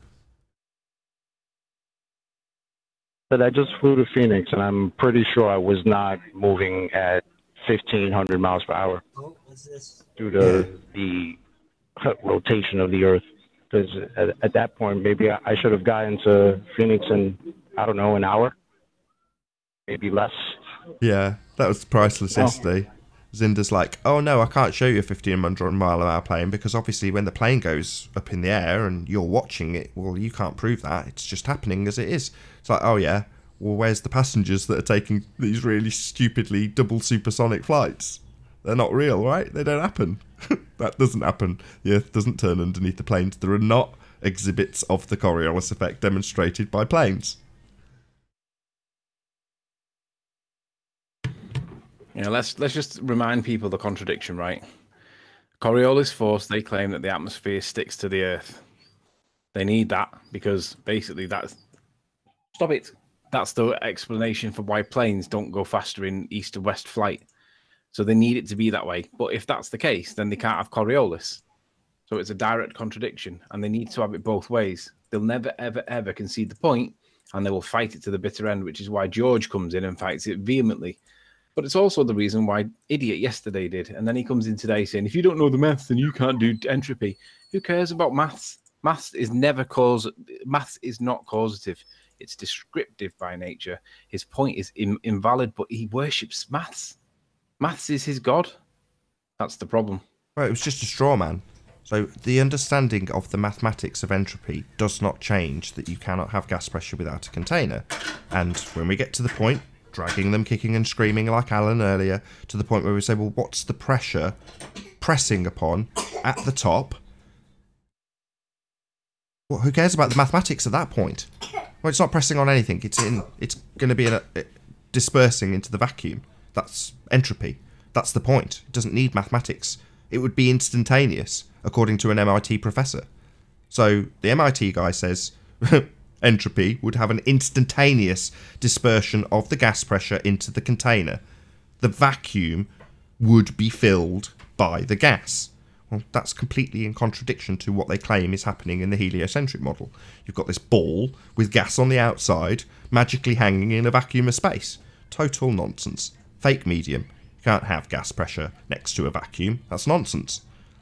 But I just flew to Phoenix, and I'm pretty sure I was not moving at 1,500 miles per hour due to the rotation of the Earth. Because at that point, maybe I should have gotten to Phoenix in, I don't know, an hour, maybe less.
Yeah, that was priceless yesterday. Zinder's like, oh no, I can't show you a 1,500-mile-an-hour plane because obviously when the plane goes up in the air and you're watching it, well, you can't prove that. It's just happening as it is. It's like, oh yeah, well, where's the passengers that are taking these really stupidly double supersonic flights? They're not real, right? They don't happen. That doesn't happen. The Earth doesn't turn underneath the planes. There are not exhibits of the Coriolis effect demonstrated by planes.
Yeah, let's just remind people the contradiction, right? Coriolis force, they claim that the atmosphere sticks to the Earth. They need that because basically that's... Stop it. That's the explanation for why planes don't go faster in east to west flight. So they need it to be that way. But if that's the case, then they can't have Coriolis. So it's a direct contradiction, and they need to have it both ways. They'll never, ever, ever concede the point, and they will fight it to the bitter end, which is why George comes in and fights it vehemently. But it's also the reason why Idiot yesterday did. And then he comes in today saying, if you don't know the maths, then you can't do entropy. Who cares about maths? Maths is not causative. It's descriptive by nature. His point is invalid, but he worships maths. Maths is his god. That's the problem.
Well, it was just a straw man. So the understanding of the mathematics of entropy does not change that you cannot have gas pressure without a container. And when we get to the point, dragging them kicking and screaming like Alan earlier, to the point where we say, well, what's the pressure pressing upon at the top? Well, who cares about the mathematics at that point? Well, it's not pressing on anything. It's going to be dispersing into the vacuum. That's entropy. That's the point. It doesn't need mathematics. It would be instantaneous, according to an MIT professor. So the MIT guy says entropy would have an instantaneous dispersion of the gas pressure into the container. The vacuum would be filled by the gas. Well, that's completely in contradiction to what they claim is happening in the heliocentric model. You've got this ball with gas on the outside, magically hanging in a vacuum of space. Total nonsense. Fake medium. You can't have gas pressure next to a vacuum. That's nonsense.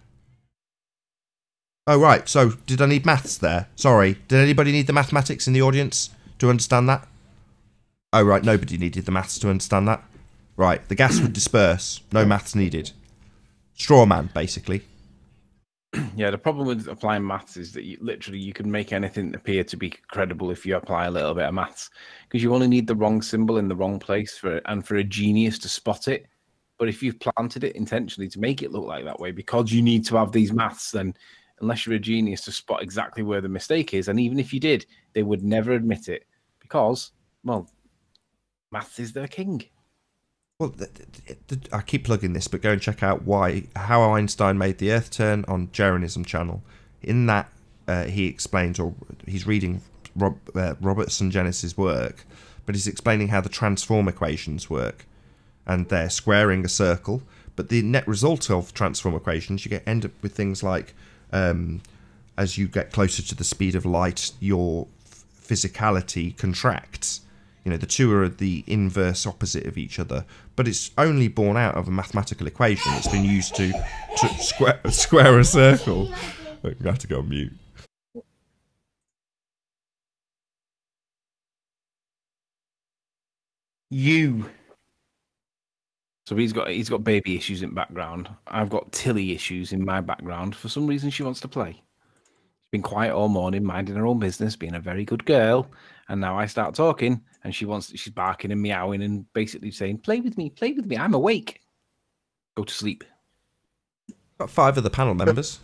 Oh, right. So, did I need maths there? Sorry. Did anybody need the mathematics in the audience to understand that? Oh, right. Nobody needed the maths to understand that. Right. The gas would disperse. No maths needed. Straw man, basically.
Yeah, the problem with applying maths is that you can make anything appear to be credible if you apply a little bit of maths, because you only need the wrong symbol in the wrong place for a genius to spot it. But if you've planted it intentionally to make it look like that way, because you need to have these maths, then unless you're a genius to spot exactly where the mistake is, and even if you did, they would never admit it because, well, maths is their king.
Well, I keep plugging this, but go and check out how Einstein made the Earth turn on Jeranism channel. In that, he explains, or he's reading Robertson Genesis' work, but he's explaining how the transform equations work, and they're squaring a circle. But the net result of transform equations, you end up with things like, as you get closer to the speed of light, your physicality contracts. You know, the two are the inverse opposite of each other, but it's only born out of a mathematical equation. It's been used to square a circle. I have to go on mute.
So he's got baby issues in background. I've got Tilly issues in my background. For some reason, she wants to play. She's been quiet all morning, minding her own business, being a very good girl. And now I start talking, and she's barking and meowing and basically saying, play with me, I'm awake. Go to sleep.
Got 5 of the panel members.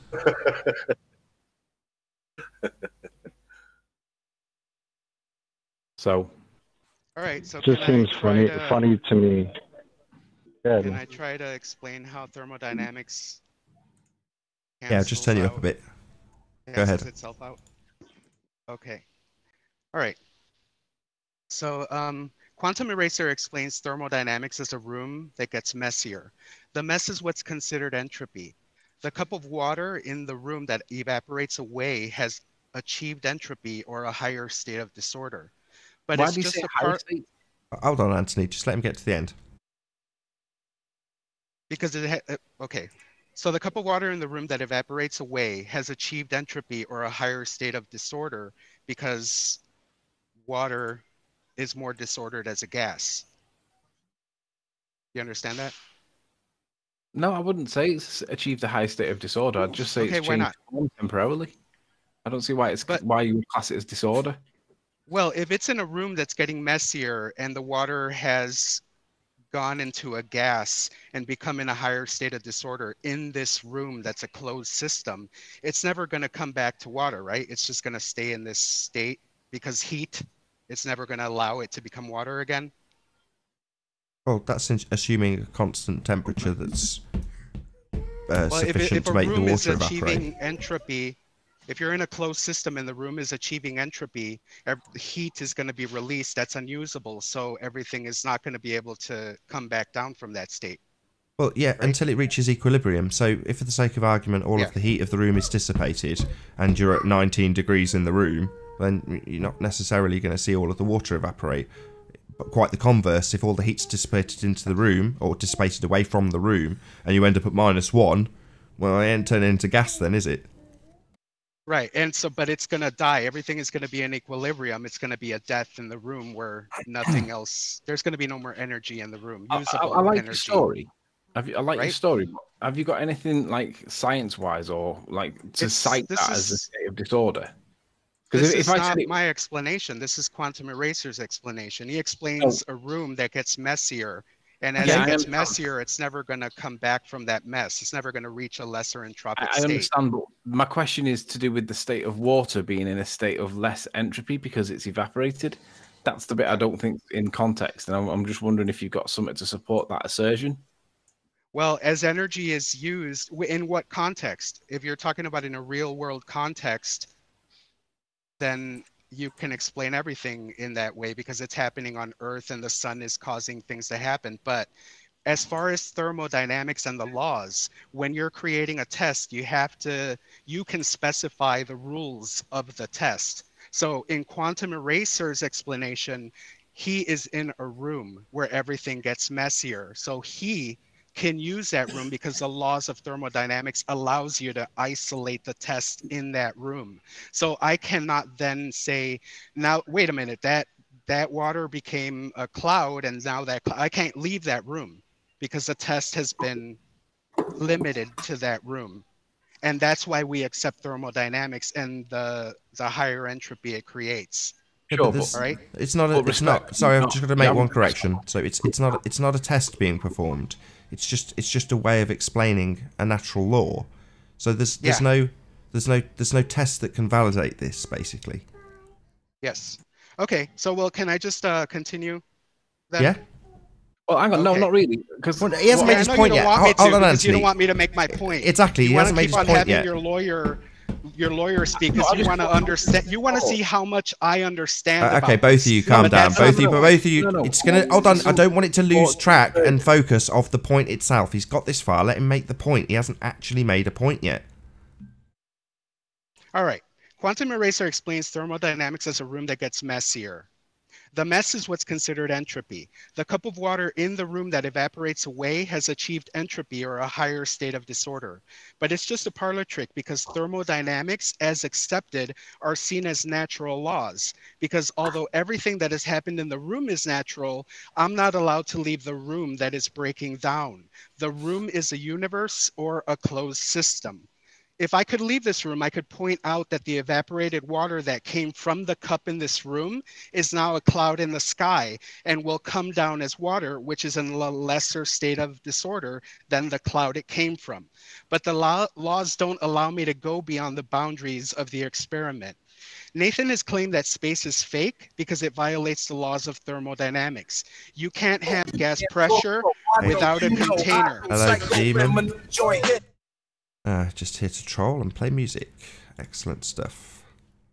So.
All right, so
just seems funny to me. Yeah,
can I try to explain how thermodynamics
Yeah, just turn you up a bit. Go ahead.
Itself out? Okay. All right. So Quantum Eraser explains thermodynamics as a room that gets messier. The mess is what's considered entropy. The cup of water in the room that evaporates away has achieved entropy or a higher state of disorder. But
Why
it's
do you
just
say
a part.
Hold on, Anthony. Just let him get to the end.
Because okay. So the cup of water in the room that evaporates away has achieved entropy or a higher state of disorder because water is more disordered as a gas. You understand that?
No, I wouldn't say it's achieved a high state of disorder. I'd just say it's changed form temporarily. I don't see why why you would class it as disorder.
Well, if it's in a room that's getting messier and the water has gone into a gas and become in a higher state of disorder in this room that's a closed system, it's never going to come back to water, right? It's just going to stay in this state because heat, it's never going to allow it to become water again.
Well, that's assuming a constant temperature that's sufficient
if
to make the water evaporate.
Achieving entropy, if you're in a closed system and the room is achieving entropy, heat is going to be released. That's unusable. So everything is not going to be able to come back down from that state.
Well, yeah, right? Until it reaches equilibrium. So if for the sake of argument, all of the heat of the room is dissipated and you're at 19 degrees in the room, then you're not necessarily going to see all of the water evaporate. But quite the converse, if all the heat's dissipated into the room or dissipated away from the room and you end up at -1, well, it ain't turning into gas then, is it?
Right, and so, but it's gonna die. Everything is gonna be in equilibrium. It's gonna be a death in the room where nothing else. There's gonna be no more energy in the room. Usable
I like
energy.
your story. I like your
Right?
story. Have you got anything like science-wise or like to cite that as a state of disorder?
This
Because
is
if I
not
said it,
my explanation. This is Quantum Eraser's explanation. He explains a room that gets messier, and as
Yeah,
it
I
gets
understand.
messier, it's never going to come back from that mess. It's never going to reach a lesser entropic
I
state.
understand, but my question is to do with the state of water being in a state of less entropy because it's evaporated. That's the bit I don't think in context, and I'm just wondering if you've got something to support that assertion.
Well, as energy is used, in what context? If you're talking about in a real world context, then you can explain everything in that way because it's happening on Earth and the sun is causing things to happen. But as far as thermodynamics and the laws, when you're creating a test, you can specify the rules of the test. So in Quantum Eraser's explanation, he is in a room where everything gets messier. So he can use that room because the laws of thermodynamics allows you to isolate the test in that room. So I cannot then say, now, wait a minute, that water became a cloud and now I can't leave that room because the test has been limited to that room. And that's why we accept thermodynamics and the higher entropy it creates.
Yeah,
Sure,
but this,
All right.
it's not. It's not. Sorry, I've just got to make one correction. So it's not. It's not a test being performed. It's just a way of explaining a natural law. So there's no test that can validate this, basically.
Yes. Okay. So, well, can I just continue then?
Yeah.
Well, hang on, no, not really, because
he hasn't made his point yet. Hold on,
because you
Anthony.
don't want me to make my point.
Exactly, he
You
hasn't
wanna
made
keep
his
on
point
having
yet.
Your lawyer speak because you want to understand. You want to see how much I understand.
Okay,
about
both
this.
of you, calm
But
down.
that's
Both of you.
No.
It's gonna. Hold on. I don't want it to lose track and focus off the point itself. He's got this far. Let him make the point. He hasn't actually made a point yet.
All right. Quantum Eraser explains thermodynamics as a room that gets messier. The mess is what's considered entropy. The cup of water in the room that evaporates away has achieved entropy or a higher state of disorder. But it's just a parlor trick because thermodynamics, as accepted, are seen as natural laws. Because although everything that has happened in the room is natural, I'm not allowed to leave the room that is breaking down. The room is a universe or a closed system. If I could leave this room, I could point out that the evaporated water that came from the cup in this room is now a cloud in the sky and will come down as water, which is in a lesser state of disorder than the cloud it came from. But the laws don't allow me to go beyond the boundaries of the experiment. Nathan has claimed that space is fake because it violates the laws of thermodynamics. You can't have gas pressure without a container.
Hello, Demon. Just here to troll and play music. Excellent stuff.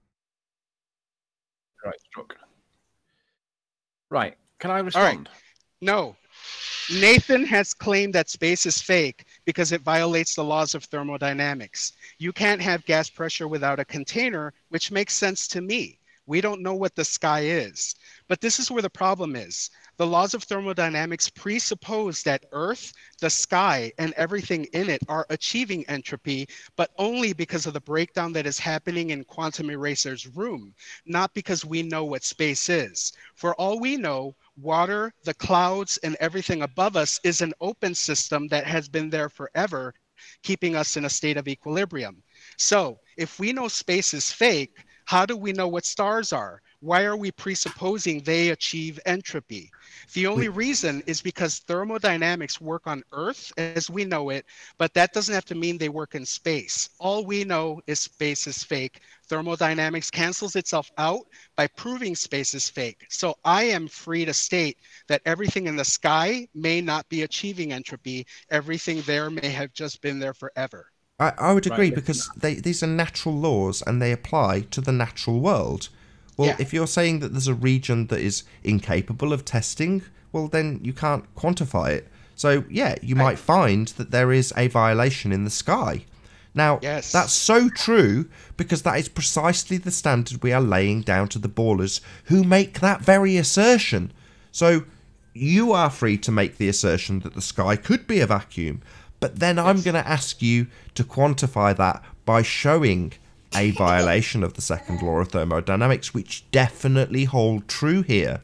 Right, struck. Right, can I
All
respond?
right. No. Nathan has claimed that space is fake because it violates the laws of thermodynamics. You can't have gas pressure without a container, which makes sense to me. We don't know what the sky is. But this is where the problem is. The laws of thermodynamics presuppose that Earth, the sky, and everything in it are achieving entropy, but only because of the breakdown that is happening in Quantum Eraser's room, not because we know what space is. For all we know, water, the clouds, and everything above us is an open system that has been there forever, keeping us in a state of equilibrium. So if we know space is fake, how do we know what stars are? Why are we presupposing they achieve entropy? The only reason is because thermodynamics work on Earth as we know it, but that doesn't have to mean they work in space. All we know is space is fake. Thermodynamics cancels itself out by proving space is fake. So I am free to state that everything in the sky may not be achieving entropy. Everything there may have just been there forever.
I would agree because these are natural laws and they apply to the natural world. Well, if you're saying that there's a region that is incapable of testing, well, then you can't quantify it. So, yeah, you might find that there is a violation in the sky. Now, that's so true because that is precisely the standard we are laying down to the ballers who make that very assertion. So, you are free to make the assertion that the sky could be a vacuum, but then I'm going to ask you to quantify that by showing a violation of the second law of thermodynamics, which definitely hold true here.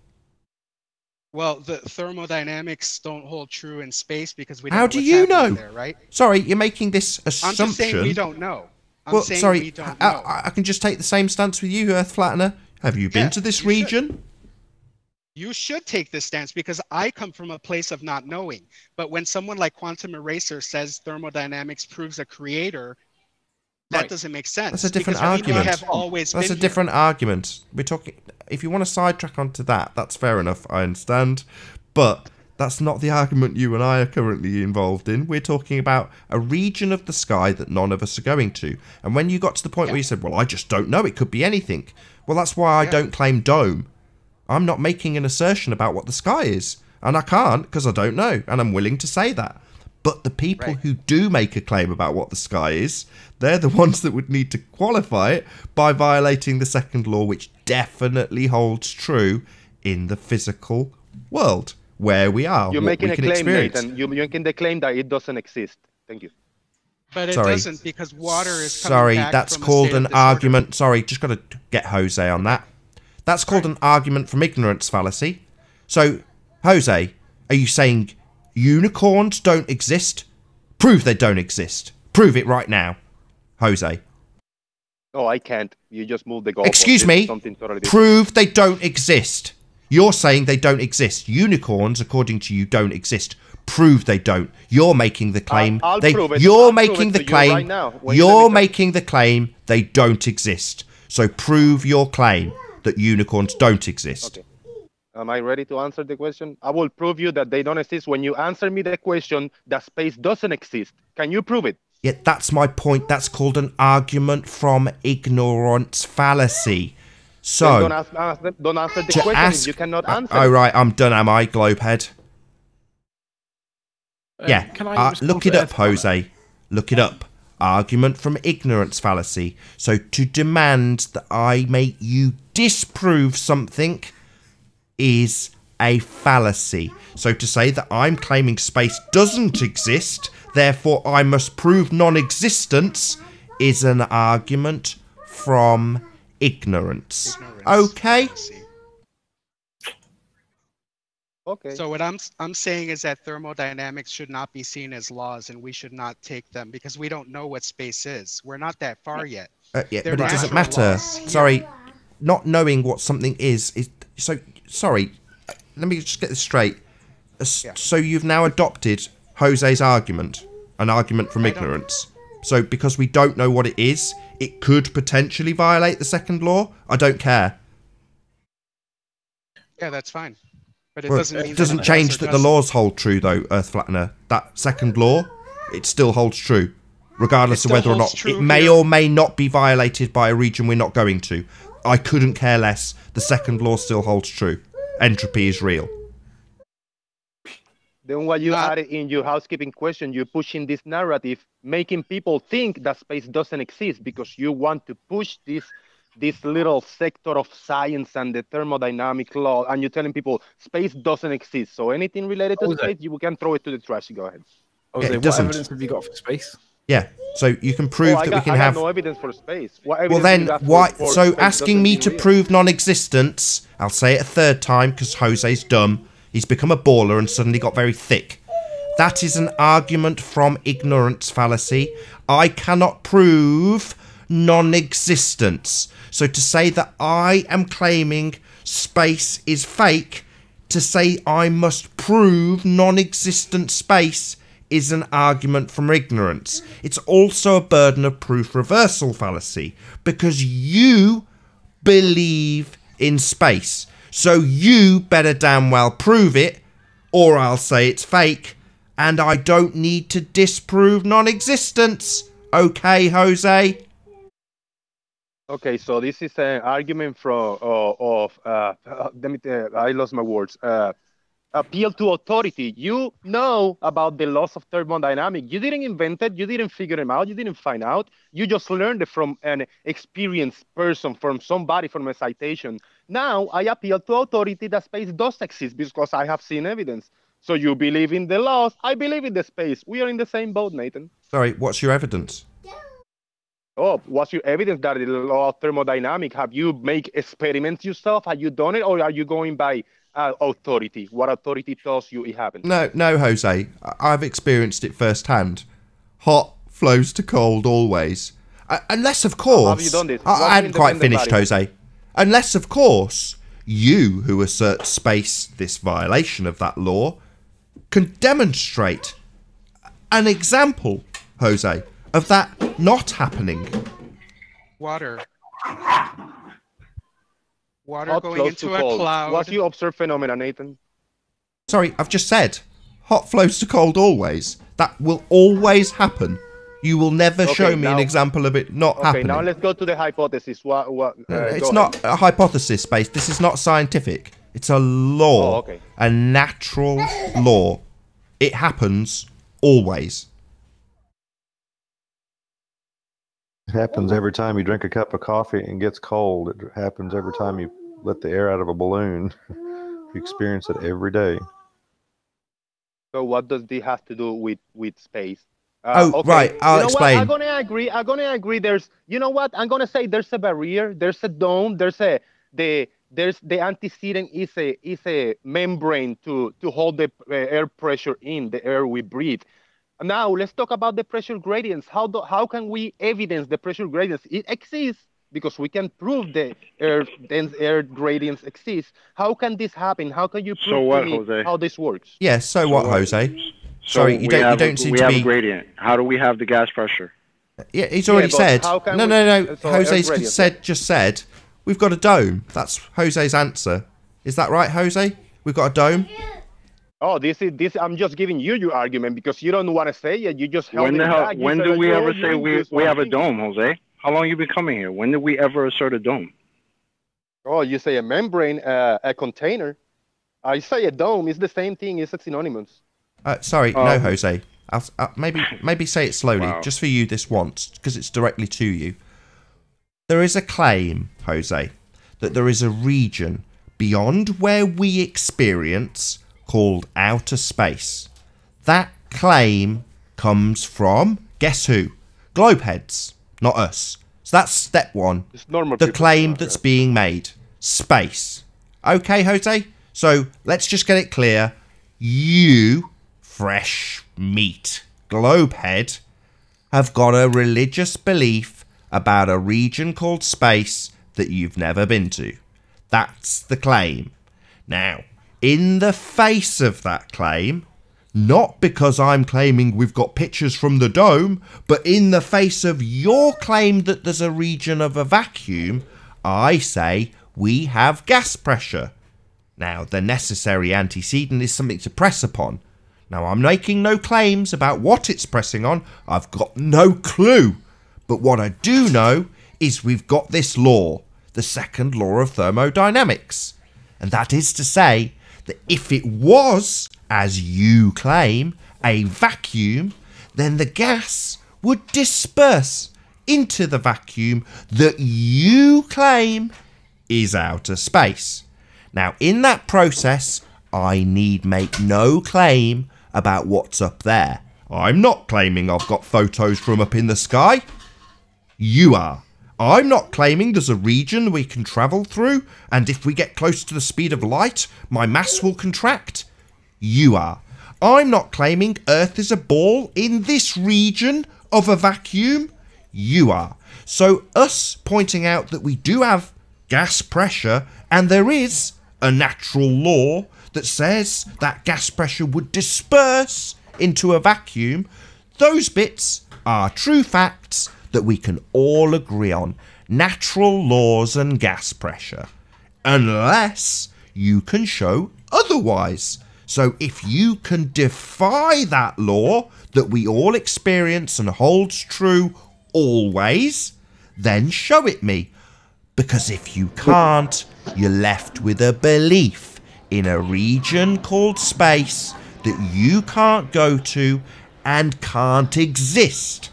Well, the thermodynamics don't hold true in space because we don't
How
know
do
what's
you
happening
know?
there, right?
Sorry, you're making this assumption.
I'm just saying we don't know.
Well,
saying
sorry,
we don't know.
I can just take the same stance with you, Earth Flattener. Have you been to this region?
You should take this stance because I come from a place of not knowing. But when someone like Quantum Eraser says thermodynamics proves a creator, that doesn't make sense.
That's a different
because
argument.
We have always
That's a
been
different argument. We're talking. If you want to sidetrack onto that, that's fair enough. I understand, but that's not the argument you and I are currently involved in. We're talking about a region of the sky that none of us are going to. And when you got to the point where you said, "Well, I just don't know. It could be anything." Well, that's why I don't claim dome. I'm not making an assertion about what the sky is, and I can't because I don't know, and I'm willing to say that. But the people who do make a claim about what the sky is, they're the ones that would need to qualify it by violating the second law, which definitely holds true in the physical world where we are.
You're making a claim,
experience.
Nathan. You're making the claim that it doesn't exist. Thank you.
But it doesn't because water is coming
Sorry,
back
that's
from a
called
state of
an
disorder.
argument. Sorry, just got to get Jose on that. That's called an argument from ignorance fallacy. So, Jose, are you saying unicorns don't exist? Prove they don't exist. Prove it right now, Jose.
No, I can't. You just moved the goal.
Excuse me. Prove they don't exist. You're saying they don't exist. Unicorns, according to you, don't exist. Prove they don't. You're making the claim.
I'll prove it.
You're
I'll
making
prove
the
it to you right
claim.
now.
You're making the claim they don't exist. So prove your claim that unicorns don't exist.
Okay. Am I ready to answer the question? I will prove you that they don't exist when you answer me the question that space doesn't exist. Can you prove it?
Yeah, that's my point. That's called an argument from ignorance fallacy. So
Then don't answer the question if you cannot answer.
Oh, right, I'm done, am I, Globehead? Yeah,
Can I respond
look
to
it up,
Earth Flattener?
Jose. Look it up. Argument from ignorance fallacy. So to demand that I make you disprove something is a fallacy. So to say that I'm claiming space doesn't exist, therefore I must prove non-existence, is an argument from ignorance. Okay?
Okay.
So what I'm saying is that thermodynamics should not be seen as laws, and we should not take them because we don't know what space is. We're not that far yet.
Yeah,
They're
but it doesn't
natural
matter.
laws here.
Sorry, not knowing what something is so. Sorry, let me just get this straight. So you've now adopted Jose's argument, an argument from ignorance. So because we don't know what it is, it could potentially violate the second law. I don't care.
Yeah, that's fine. But it
Well,
doesn't mean
it doesn't
that it
change
does or
that the
doesn't.
laws hold true, though, Earth Flattener. That second law, it still holds true, regardless
It
of whether
still
or
holds
not
true
it may
here.
or may not be violated by a region we're not going to. I couldn't care less. The second law still holds true. Entropy is real.
Then what you added in your housekeeping question, you're pushing this narrative, making people think that space doesn't exist because you want to push this little sector of science and the thermodynamic law, and you're telling people space doesn't exist. So anything related to space, you can throw it to the trash. Go ahead.
Jose,
it
what
doesn't.
evidence have you got for space?
Yeah, so you can prove that we can
I
have...
got no evidence for space. What
Well
evidence
then,
do you got
why?
for
So
space
asking
doesn't
me
seem
to
real?
prove non-existence, I'll say it a third time because Jose's dumb. He's become a baller and suddenly got very thick. That is an argument from ignorance fallacy. I cannot prove non-existence. So to say that I am claiming space is fake, to say I must prove non-existent space is an argument from ignorance. It's also a burden of proof reversal fallacy because you believe in space. So you better damn well prove it or I'll say it's fake and I don't need to disprove non-existence. Okay, Jose?
Okay, so this is an argument from let me tell you, I lost my words. Appeal to authority. You know about the laws of thermodynamics. You didn't invent it. You didn't figure them out. You didn't find out. You just learned it from an experienced person, from somebody, from a citation. Now I appeal to authority that space does exist because I have seen evidence. So you believe in the laws. I believe in the space. We are in the same boat, Nathan.
Sorry, what's your evidence?
Oh, what's your evidence that the law of thermodynamics? Have you make experiments yourself? Have you done it, or are you going by authority? What authority tells you it happened?
No, Jose. I've experienced it firsthand. Hot flows to cold always. Unless, of course...
Have you done this?
I hadn't quite finished, Jose. Unless, of course, you, who assert space this violation of that law, can demonstrate an example, Jose, of that not happening.
Water. Water
Hot
going
flows
into
to
a
cold.
cloud.
What's your observed phenomena, Nathan?
Sorry, I've just said. Hot flows to cold always. That will always happen. You will never show me an example of it not happening.
Okay, now let's go to the hypothesis.
It's not a hypothesis based. This is not scientific. It's a law.
Oh, okay.
A natural law. It happens always.
It happens every time you drink a cup of coffee and it gets cold. It happens every time you let the air out of a balloon. You experience it every day.
So what does this have to do with space?
Okay. Right. I'll explain.
I'm gonna agree. There's, you know what? I'm gonna say there's a barrier. There's a dome. There's the antecedent is a membrane to hold the air pressure in the air we breathe. Now let's talk about the pressure gradients. How can we evidence the pressure gradients? It exists because we can prove the air gradients exist. How can this happen? How can you prove to me
Jose?
how this works?
Yeah. So what, Jose? Sorry, you don't seem to be.
We have a gradient. How do we have the gas pressure?
Yeah, he's already said. No. Jose's said. We've got a dome. That's Jose's answer. Is that right, Jose? We've got a dome.
Oh, this. I'm just giving you your argument because you don't want to say it. You just held
When
it back.
when do we ever say we have a dome, Jose? How long you been coming here? When did we ever assert a dome?
Oh, you say a membrane, a container. I say a dome. It's the same thing. It's synonymous.
Sorry, no, Jose. I'll maybe say it slowly,
Wow.
just for you this once, because it's directly to you. There is a claim, Jose, that there is a region beyond where we experience called outer space. That claim comes from, guess who? Globeheads, not us. So that's step one. The claim that's being made. Space. Okay, Jose? So let's just get it clear. You, fresh meat, Globehead, have got a religious belief about a region called space that you've never been to. That's the claim. Now, in the face of that claim, not because I'm claiming we've got pictures from the dome, but in the face of your claim that there's a region of a vacuum, I say we have gas pressure. Now, the necessary antecedent is something to press upon. Now, I'm making no claims about what it's pressing on. I've got no clue. But what I do know is we've got this law, the second law of thermodynamics. And that is to say that if it was, as you claim, a vacuum, then the gas would disperse into the vacuum that you claim is outer space. Now, in that process, I need make no claim about what's up there. I'm not claiming I've got photos from up in the sky. You are. I'm not claiming there's a region we can travel through, and if we get close to the speed of light, my mass will contract. You are. I'm not claiming Earth is a ball in this region of a vacuum. You are. So us pointing out that we do have gas pressure, and there is a natural law that says that gas pressure would disperse into a vacuum, those bits are true facts that we can all agree on. Natural laws and gas pressure. Unless you can show otherwise. So if you can defy that law that we all experience and holds true always, then show it me. Because if you can't, you're left with a belief in a region called space that you can't go to and can't exist.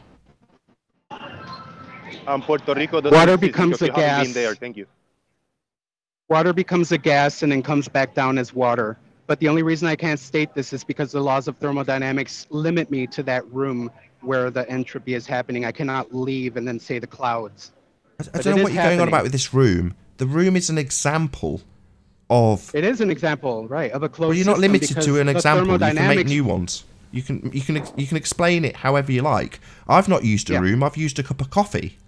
Puerto Rico
Water becomes a
you haven't
gas.
been there. Thank you.
Water becomes a gas and then comes back down as water. But the only reason I can't state this is because the laws of thermodynamics limit me to that room where the entropy is happening. I cannot leave and then say the clouds.
I don't know what you're going on about with this room. The room is an example of...
It is an example, right, of a closed
Well, you're not limited to an example. You can make new ones. You can explain it however you like. I've not used a room. I've used a cup of coffee.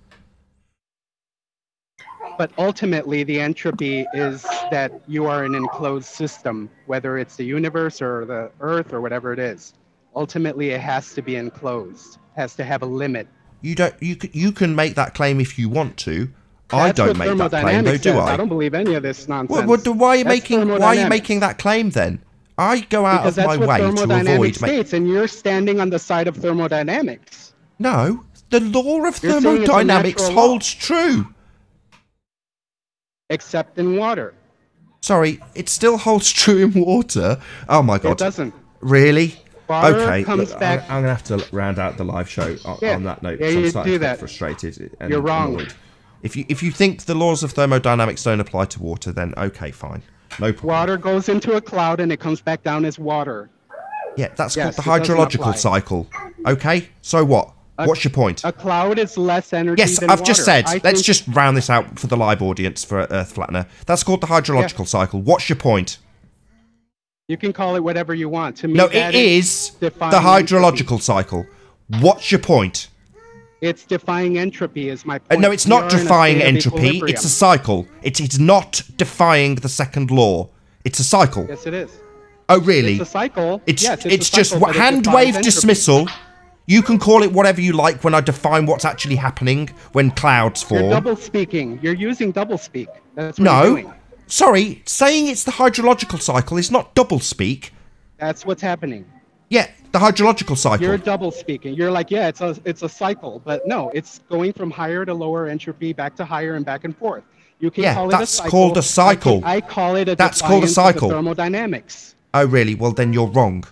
But ultimately, the entropy is that you are in an enclosed system, whether it's the universe or the Earth or whatever it is. Ultimately, it has to be enclosed. It has to have a limit.
You don't. You can make that claim if you want to. I don't make that claim, though, do I?
I don't believe any of this nonsense.
Why are you making that claim then? I go out of my way to avoid.
States, and you're standing on the side of thermodynamics.
No, the law of thermodynamics holds true.
Except in water.
Sorry, it still holds true in water. Oh my god.
It doesn't.
Really?
Water
okay,
comes
look,
back.
I'm gonna have to round out the live show on that note.
Yeah,
I'm
you
starting
do
to get
that.
frustrated. And
You're wrong.
annoyed. If you think the laws of thermodynamics don't apply to water, then okay, fine, no problem.
Water goes into a cloud and it comes back down as water.
Yeah, that's called the hydrological cycle. Okay, so what? What's your point?
A cloud is less energy
Yes,
than
I've
water.
just said. Let's just round this out for the live audience for Earth Flattener. That's called the hydrological cycle. What's your point?
You can call it whatever you want. To me,
No,
that
it is the
defying
hydrological cycle. What's your point?
It's defying entropy is my point.
No, it's
We
not
are in a
defying
state of
entropy.
equilibrium.
It's a cycle. It's not defying the second law. It's a cycle.
Yes, it is.
Oh, really?
It's a cycle.
It's
yes,
it's
a
just
cycle, but it
hand
defies
wave
entropy.
dismissal. You can call it whatever you like when I define what's actually happening when clouds form.
You're double speaking. You're using double speak. That's what you're doing.
No, sorry. Saying it's the hydrological cycle is not double speak.
That's what's happening.
Yeah, the hydrological cycle.
You're double speaking. You're like, yeah, it's a cycle, but no, it's going from higher to lower entropy, back to higher and back and forth. You can call it a cycle.
That's called a cycle.
I call it a
That's called a
defiance of
cycle.
the thermodynamics.
Oh, really? Well, then you're wrong.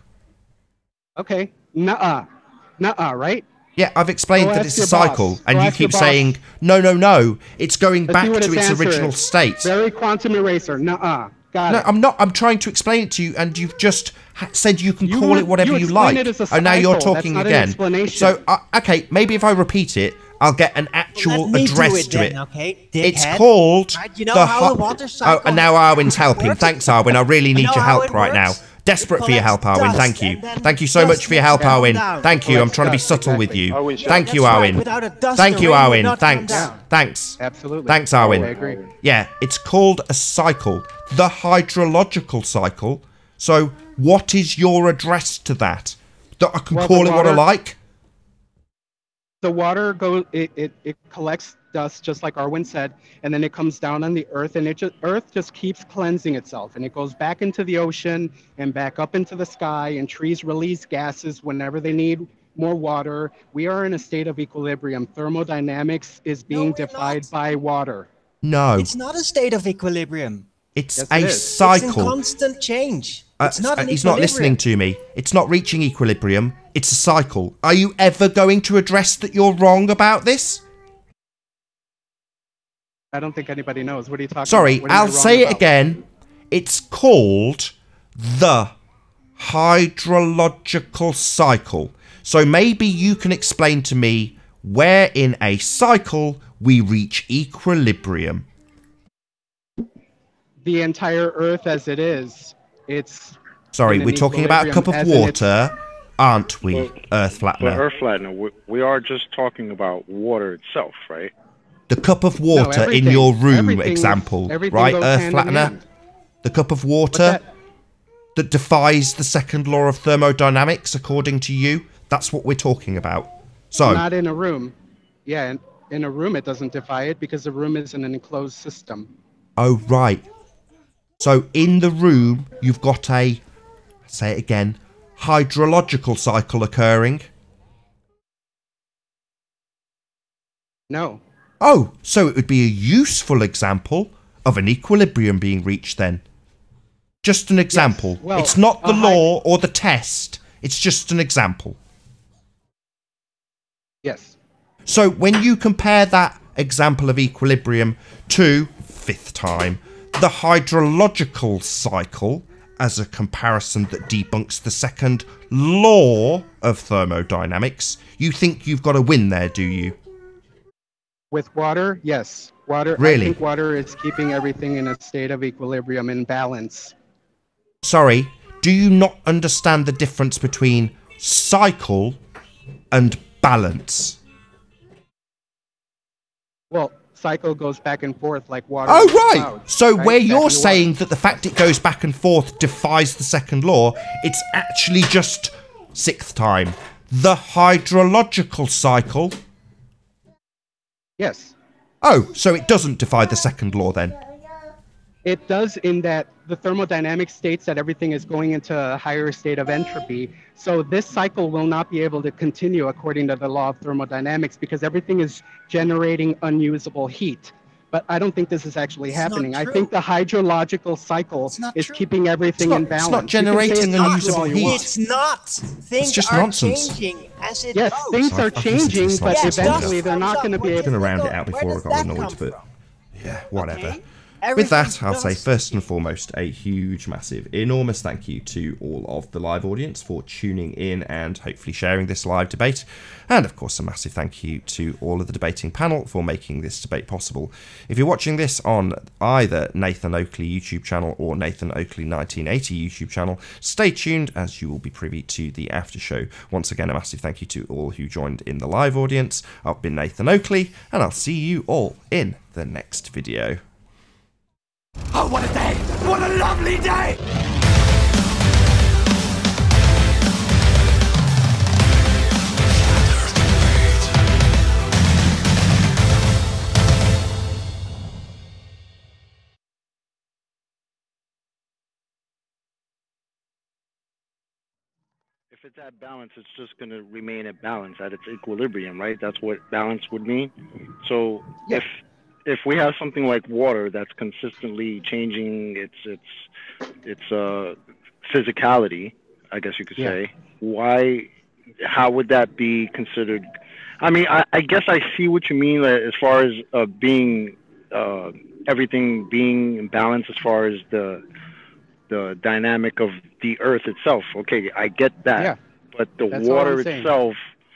Okay. Nuh-uh. Nuh-uh, right?
Yeah, I've explained
Go
that
ask
it's a
your
cycle,
boss.
and
Go
you
ask your
keep
boss.
saying, no, it's going
Let's
back
see what
to its
answer
original
is.
state.
Very quantum eraser. Nuh-uh. Got
No,
it.
I'm not. I'm trying to explain it to you, and you've just said you can
You
call
were-
it whatever
you
you
explained
like.
it as a
Oh, now you're
cycle.
talking
That's not an
again.
explanation.
So, okay, maybe if I repeat it, I'll get an actual
Let me do
address
it
to
then,
it.
okay,
It's
dickhead?
called
Right, you know
the
how a water
Oh,
cycle
and now Arwen's helping.
works?
Thanks, Arwen. I really need
know
your
how
help
it
right now.
works?
Desperate
It
for your help,
collects
Arwen.
dust,
Thank you.
and then
Thank you so much for your help,
doesn't
Arwen.
come down.
Thank you. I'm trying to be
Dust,
subtle with
exactly.
you.
Arwen,
Thank you,
That's right.
Arwen.
Without a dust,
Thank
the
you,
rain would
Arwen.
not come
Thanks.
down.
Thanks.
Absolutely.
Thanks, Arwen.
I agree.
Yeah, it's called a cycle, the hydrological cycle. So, what is your address to that? That I can
Well,
call
the
it what I
water-
like?
The water goes, it collects dust, just like Arwen said, and then it comes down on the earth, and earth just keeps cleansing itself, and it goes back into the ocean and back up into the sky, and trees release gases whenever they need more water. We are in a state of equilibrium. Thermodynamics is being defied by water.
No,
It's not a state of equilibrium.
it's
Yes,
a
it is.
It's in
cycle.
constant change. It's not an
He's not listening to me. It's not reaching equilibrium. It's a cycle. Are you ever going to address that you're wrong about this?
I don't think anybody knows. What are you talking
Sorry,
about? What are you
I'll
wrong
say it
about?
again. It's called the hydrological cycle. So maybe you can explain to me where in a cycle we reach equilibrium.
The entire earth as it is, it's...
Sorry,
in an
we're talking about a cup of
equilibrium as in
water, aren't we, Earth
But
Flattener?
Earth Flattener, we are just talking about water itself, right?
The cup of water in
everything-
your room
everything-
example,
everything
right,
goes
Earth
hand in
Flattener?
hand.
The cup of
What's
water that defies the second law of thermodynamics, according to you. That's what we're talking about. So,
Not in a room. Yeah, in a room it doesn't defy it because the room is in an enclosed system.
oh, right. So, in the room, you've got a, say it again, hydrological cycle occurring.
No.
Oh, so it would be a useful example of an equilibrium being reached then. Just an example.
Yes, well,
it's not the
a
law or the test. It's just an example.
Yes.
So when you compare that example of equilibrium to, fifth time, the hydrological cycle, as a comparison that debunks the second law of thermodynamics, you think you've got a win there, do you?
With water, yes. Water.
Really?
I think water is keeping everything in a state of equilibrium and balance.
Sorry, do you not understand the difference between cycle and balance?
Well, cycle goes back and forth like water.
Oh,
and
right.
clouds,
So
right?
where
Back
you're
into
saying
water.
that the fact it goes back and forth defies the second law, it's actually just, sixth time, the hydrological cycle.
Yes.
Oh, so it doesn't defy the second law then?
It does, in that the thermodynamics states that everything is going into a higher state of entropy. So this cycle will not be able to continue according to the law of thermodynamics because everything is generating unusable heat. But I don't think this is actually happening. I think the hydrological cycle is keeping everything in balance.
It's not
You can say
generating
it's not
unusable
all you
heat.
want.
It's not. Things
just
are
nonsense.
changing as it
Yes,
goes.
things are changing, but
nonsense.
eventually they're not going to be
I was
able
going to round it out before I got annoyed, but yeah, whatever. With that, I'll say first and foremost a huge, massive, enormous thank you to all of the live audience for tuning in and hopefully sharing this live debate. And of course, a massive thank you to all of the debating panel for making this debate possible. If you're watching this on either Nathan Oakley YouTube channel or Nathan Oakley 1980 YouTube channel, stay tuned as you will be privy to the after show. Once again, a massive thank you to all who joined in the live audience. I've been Nathan Oakley, and I'll see you all in the next video.
Oh, what a day! What a lovely day!
If it's at balance, it's just going to remain at balance, at its equilibrium, right? That's what balance would mean. So if we have something like water that's consistently changing its physicality, I guess you could say, how would that be considered? I mean, I guess I see what you mean as far as being everything being in balance as far as the dynamic of the earth itself. Okay, I get that.
Yeah.
But the
That's all
water
I'm saying.
itself,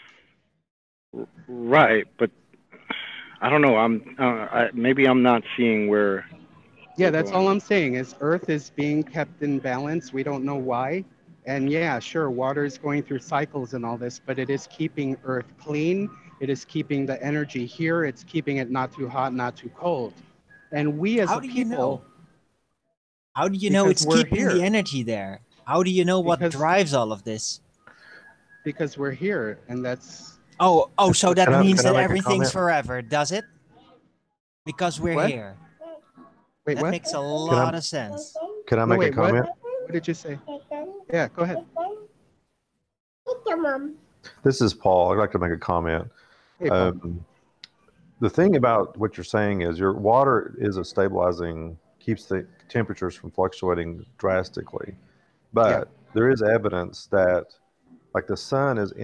right? But I don't know. Maybe I'm not seeing where.
Yeah, that's all I'm saying is Earth is being kept in balance. We don't know why. And yeah, sure, water is going through cycles and all this, but it is keeping Earth clean. It is keeping the energy here. It's keeping it not too hot, not too cold. And we as
How
a
do you
people.
know? How do you know
Because
it's
we're
keeping
here.
the energy there? How do you know what drives all of this?
Because we're here, and that's.
Oh, so that means
can I
that
make a
everything's
comment?
forever, does it? Because we're
What?
here.
Wait,
that
what?
makes a lot of sense.
Can I
No,
make
wait,
a comment?
What did you say? Yeah, go ahead.
This is Paul. I'd like to make a comment.
Hey, Paul.
The thing about what you're saying is your water is a stabilizing, keeps the temperatures from fluctuating drastically. But there is evidence that, like, the sun is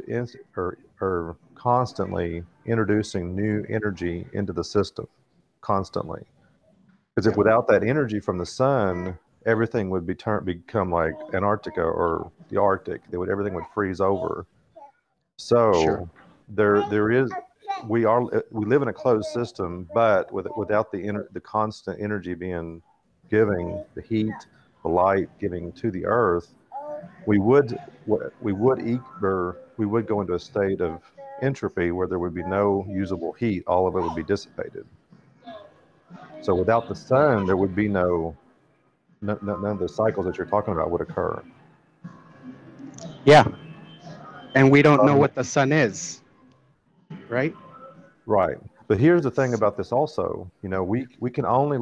constantly introducing new energy into the system, constantly. Because if without that energy from the sun, everything would become like Antarctica or the Arctic. Everything would freeze over. So we live in a closed system, but without the constant energy giving the heat, the light giving to the Earth, we would go into a state of entropy where there would be no usable heat. All of it would be dissipated. So without the sun, there would be none of the cycles that you're talking about would occur.
Yeah. And we don't know what the sun is, right?
Right. But here's the thing about this also. You know, we can only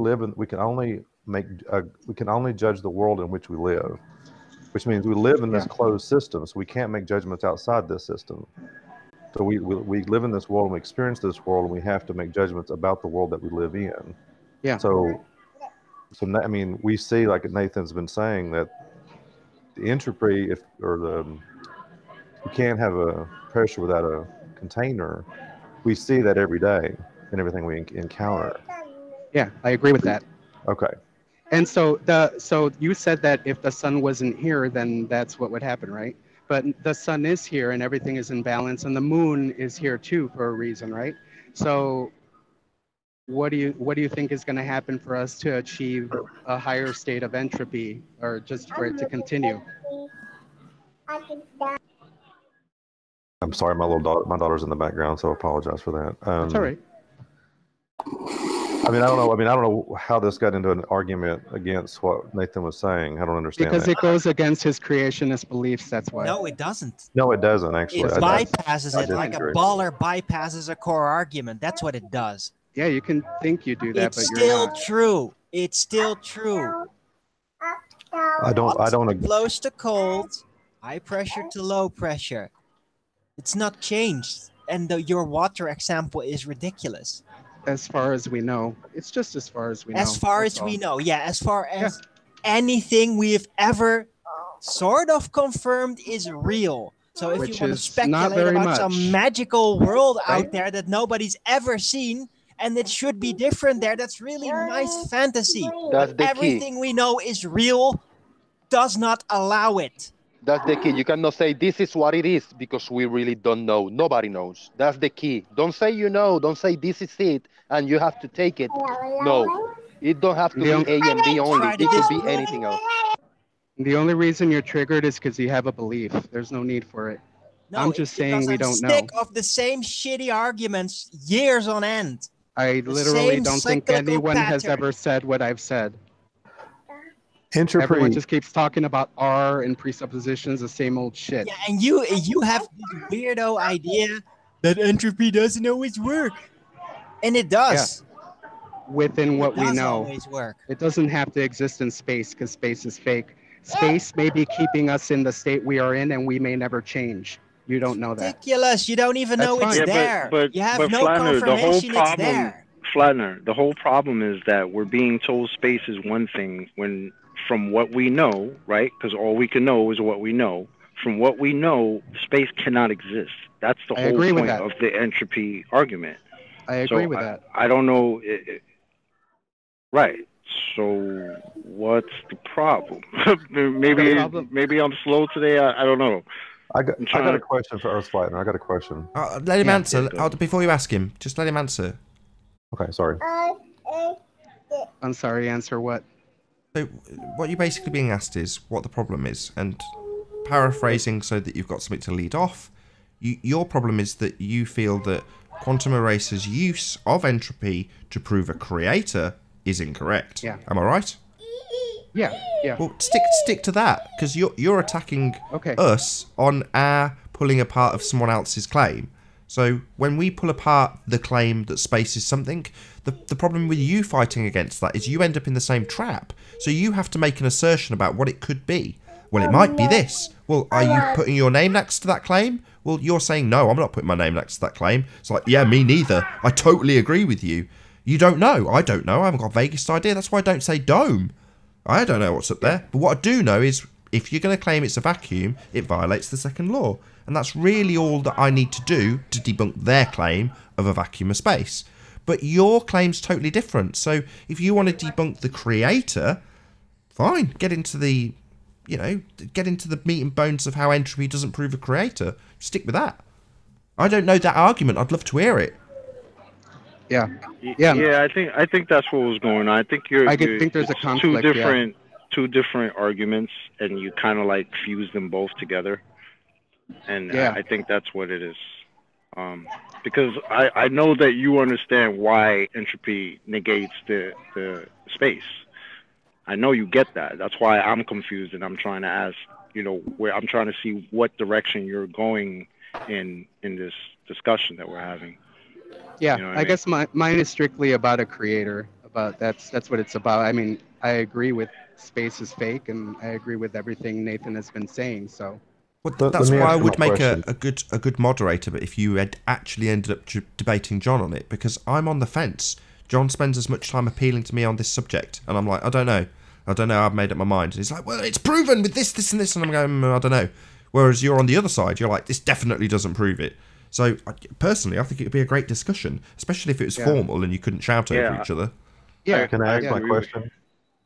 judge the world in which we live, which means we live in this closed system, so we can't make judgments outside this system. So we live in this world and we experience this world, and we have to make judgments about the world that we live in.
Yeah.
So I mean, we see, like Nathan's been saying, that the entropy, you can't have a pressure without a container. We see that every day in everything we encounter.
Yeah, I agree with that.
Okay.
And so you said that if the sun wasn't here, then that's what would happen, right? But the sun is here and everything is in balance, and the moon is here too for a reason, right? So what do you think is going to happen for us to achieve a higher state of entropy, or just for it to continue?
I'm sorry, my daughter's in the background, so I apologize for that.
That's all right.
I mean, I don't know how this got into an argument against what Nathan was saying. I don't understand.
Because
that.
it goes against his creationist beliefs. That's why.
No, it doesn't.
No, it doesn't actually.
It bypasses
I
it like a
disagree.
baller bypasses a core argument. That's what it does.
Yeah, you can think you do that,
It's
but
still
you're not.
true. It's still true.
I don't agree.
Close to cold, high pressure to low pressure. It's not changed. And your water example is ridiculous.
As far as we know, it's just as far as we know.
As far
That's
as we
all.
know, yeah. As far as anything we've ever sort of confirmed is real. So if
Which
you want to
is not
speculate
very
about
much.
some magical world
Right?
out there that nobody's ever seen, and it should be different there, that's really nice fantasy.
That's
But
the key.
everything we know is real does not allow it.
That's the key. You cannot say this is what it is because we really don't know. Nobody knows. That's the key. Don't say you know. Don't say this is it and you have to take it. No, it don't have to be A and B only. It could be anything else.
The only reason you're triggered is because you have a belief. There's no need for it.
No,
I'm just
it's
saying
because
we
I'm
don't know.
sick of the same shitty arguments years on end.
I
The
literally
same
don't think
cyclical
anyone has
pattern.
ever said what I've said.
Entropy.
Everyone just keeps talking about R and presuppositions, the same old shit.
Yeah, and you have this weirdo idea that entropy doesn't always work, and it does.
Within what we
does
know.
always work.
It doesn't have to exist in space because space is fake. Space may be keeping us in the state we are in, and we may never change. You don't know that.
Ridiculous! You don't even know
That's
it's
fine.
there.
But
you have
but
no
Flatner, the whole
confirmation it's
problem,
there.
Flatner, the whole problem is that we're being told space is one thing when, from what we know, right? Because all we can know is what we know. From what we know, space cannot exist. That's the
I
whole
agree with
point
that.
of the entropy argument.
I agree
So
with that.
I don't know. Right. So what's the problem? maybe
The problem-
maybe I'm slow today. I don't know.
I got a question for Earth Flightner. I got a question.
Let him
Yeah.
answer. Before you ask him, just let him answer.
Okay, sorry.
I'm sorry, answer what?
So what you're basically being asked is what the problem is, and paraphrasing so that you've got something to lead off. Your problem is that you feel that Quantum Eraser's use of entropy to prove a creator is incorrect.
Yeah.
Am I right?
Yeah, yeah.
Well, stick to that, because you're attacking
Okay.
us on our pulling apart of someone else's claim. So when we pull apart the claim that space is something, the problem with you fighting against that is you end up in the same trap. So you have to make an assertion about what it could be. Well, it might be this. Well, are you putting your name next to that claim? Well, you're saying, no, I'm not putting my name next to that claim. It's like, yeah, me neither. I totally agree with you. You don't know. I don't know. I haven't got the vaguest idea. That's why I don't say dome. I don't know what's up there. But what I do know is if you're going to claim it's a vacuum, it violates the second law. And that's really all that I need to do to debunk their claim of a vacuum of space. But your claim's totally different. So if you want to debunk the creator, fine. Get into the meat and bones of how entropy doesn't prove a creator. Stick with that. I don't know that argument. I'd love to hear it.
Yeah.
Yeah, I think that's what was going on. I think
I think there's a
it's
conflict,
two different arguments, and you kind of like fuse them both together. And
Yeah.
I think that's what it is. Because I know that you understand why entropy negates the space. I know you get that. That's why I'm confused, and I'm trying to ask, where I'm trying to see what direction you're going in this discussion that we're having.
Yeah,
You know what
I
I
guess mine is strictly about a creator. That's what it's about. I mean, I agree with space is fake, and I agree with everything Nathan has been saying. So.
Well,
Let
that's
me
why I
ask you
would
my
make
question.
a good moderator, but if you had actually ended up debating John on it, because I'm on the fence. John spends as much time appealing to me on this subject, and I'm like, I don't know, I've made up my mind. And he's like, well, it's proven with this, this, and this, and I'm going, I don't know. Whereas you're on the other side, you're like, this definitely doesn't prove it. So personally, I think it would be a great discussion, especially if it was formal and you couldn't shout over each other.
Yeah.
Can I ask my
agree with
question?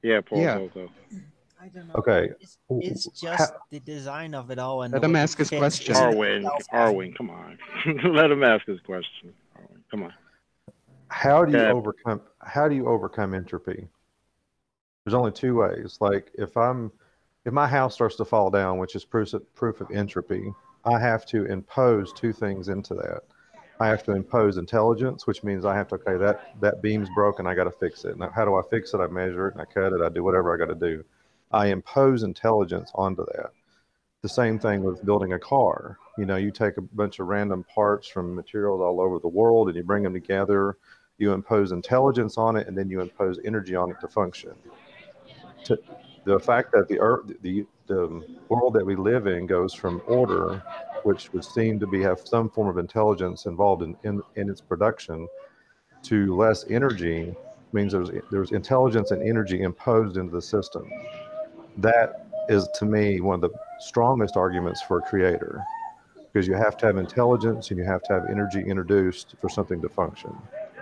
Yeah, Paul
Yeah.
Volko.
I don't know.
Okay.
It's just the design of it all and
Let
the
him
way
ask
it
his
fits
question.
isn't
Arwin,
itself
Arwin, come on. Let him ask his question. Arwin, come on.
How do you
Yeah.
overcome entropy? There's only two ways. Like if my house starts to fall down, which is proof of entropy, I have to impose two things into that. I have to impose intelligence, which means I have to, okay, that beam's broken, I got to fix it. Now, how do I fix it? I measure it and I cut it, I do whatever I got to do. I impose intelligence onto that. The same thing with building a car. You know, you take a bunch of random parts from materials all over the world and you bring them together, you impose intelligence on it, and then you impose energy on it to function. The fact that the earth, the world that we live in goes from order, which would seem to have some form of intelligence involved in its production, to less energy, means there's intelligence and energy imposed into the system. That is, to me, one of the strongest arguments for a creator, because you have to have intelligence and you have to have energy introduced for something to function.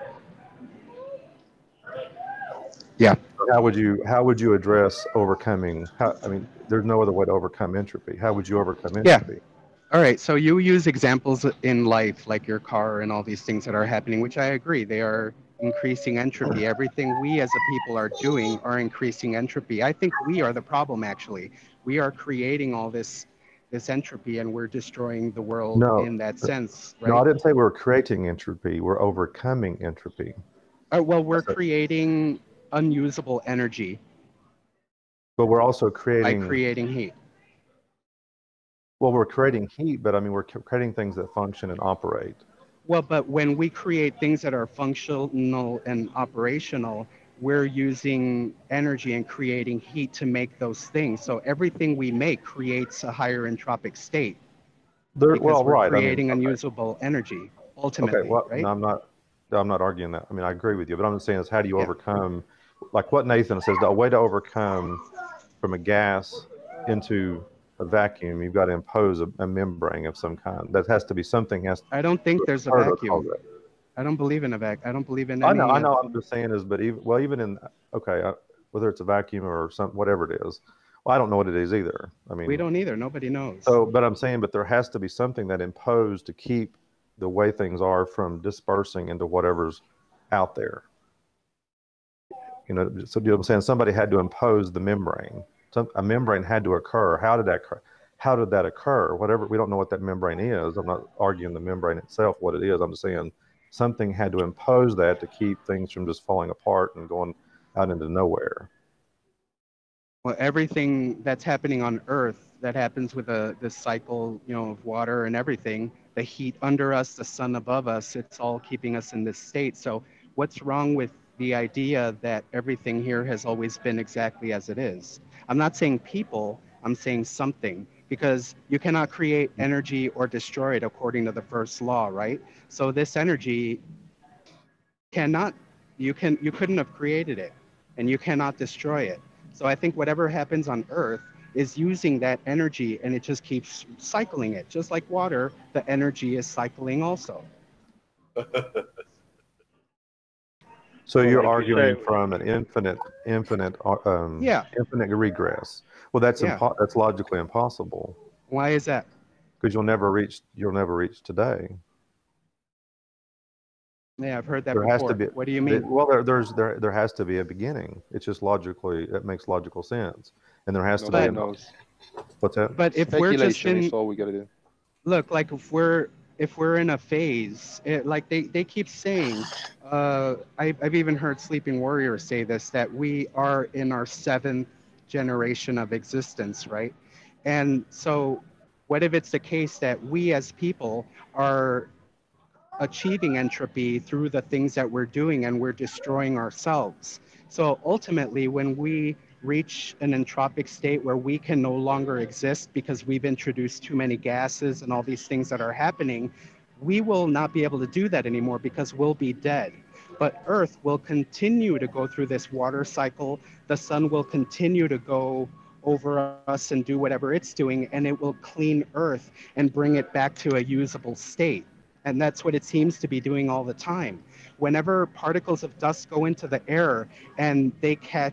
Yeah.
How would you address overcoming? I mean, there's no other way to overcome entropy. How would you overcome entropy?
All right, so you use examples in life, like your car and all these things that are happening, which I agree, they are increasing entropy. Everything we as a people are doing are increasing entropy. I think we are the problem, actually. We are creating all this entropy, and we're destroying the world in that sense, right?
No, I didn't say we're creating entropy. We're overcoming entropy.
Well, we're creating unusable energy.
But we're also
by creating heat.
Well, we're creating heat, but I mean, we're creating things that function and operate.
Well, but when we create things that are functional and operational, we're using energy and creating heat to make those things. So everything we make creates a higher entropic state. Because we're creating unusable energy, ultimately,
okay, well,
right?
No, I'm not arguing that. I mean, I agree with you, but I'm just saying is how do you overcome, like what Nathan says, the way to overcome from a gas into a vacuum, you've got to impose a membrane of some kind. That has to be something.
I don't think there's a vacuum. I don't believe in a vacuum. I don't believe in any.
I know. I'm just saying is, but even in whether it's a vacuum or whatever it is, well, I don't know what it is either. I mean,
we don't either. Nobody knows.
So, but I'm saying, but there has to be something that imposed to keep the way things are from dispersing into whatever's out there. You know, so you know what I'm saying? Somebody had to impose the membrane. A membrane had to occur. How did that occur? Whatever, we don't know what that membrane is. I'm not arguing the membrane itself, what it is. I'm just saying something had to impose that to keep things from just falling apart and going out into nowhere.
Well, everything that's happening on Earth, that happens with this cycle, you know, of water and everything, the heat under us, the sun above us, it's all keeping us in this state. So what's wrong with the idea that everything here has always been exactly as it is? I'm not saying people, I'm saying something, because you cannot create energy or destroy it according to the first law, right? So this energy you couldn't have created it, and you cannot destroy it. So I think whatever happens on Earth is using that energy, and it just keeps cycling it. Just like water, the energy is cycling also.
So you're arguing from an infinite regress. Well, that's logically impossible.
Why is that?
Because you'll never reach today.
Yeah, I've heard that
there
before.
Has to be,
what do you mean?
Well, there has to be a beginning. It's just logically, it makes logical sense, and there has to be. What's that?
But if we're just in,
is all we gotta do.
Look, like if we're in a phase, like they keep saying, I've even heard Sleeping Warrior say this, that we are in our 7th generation of existence, right? And so what if it's the case that we as people are achieving entropy through the things that we're doing, and we're destroying ourselves? So ultimately, when we reach an entropic state where we can no longer exist because we've introduced too many gases and all these things that are happening, we will not be able to do that anymore because we'll be dead. But Earth will continue to go through this water cycle. The sun will continue to go over us and do whatever it's doing, and it will clean Earth and bring it back to a usable state. And that's what it seems to be doing all the time. Whenever particles of dust go into the air and they catch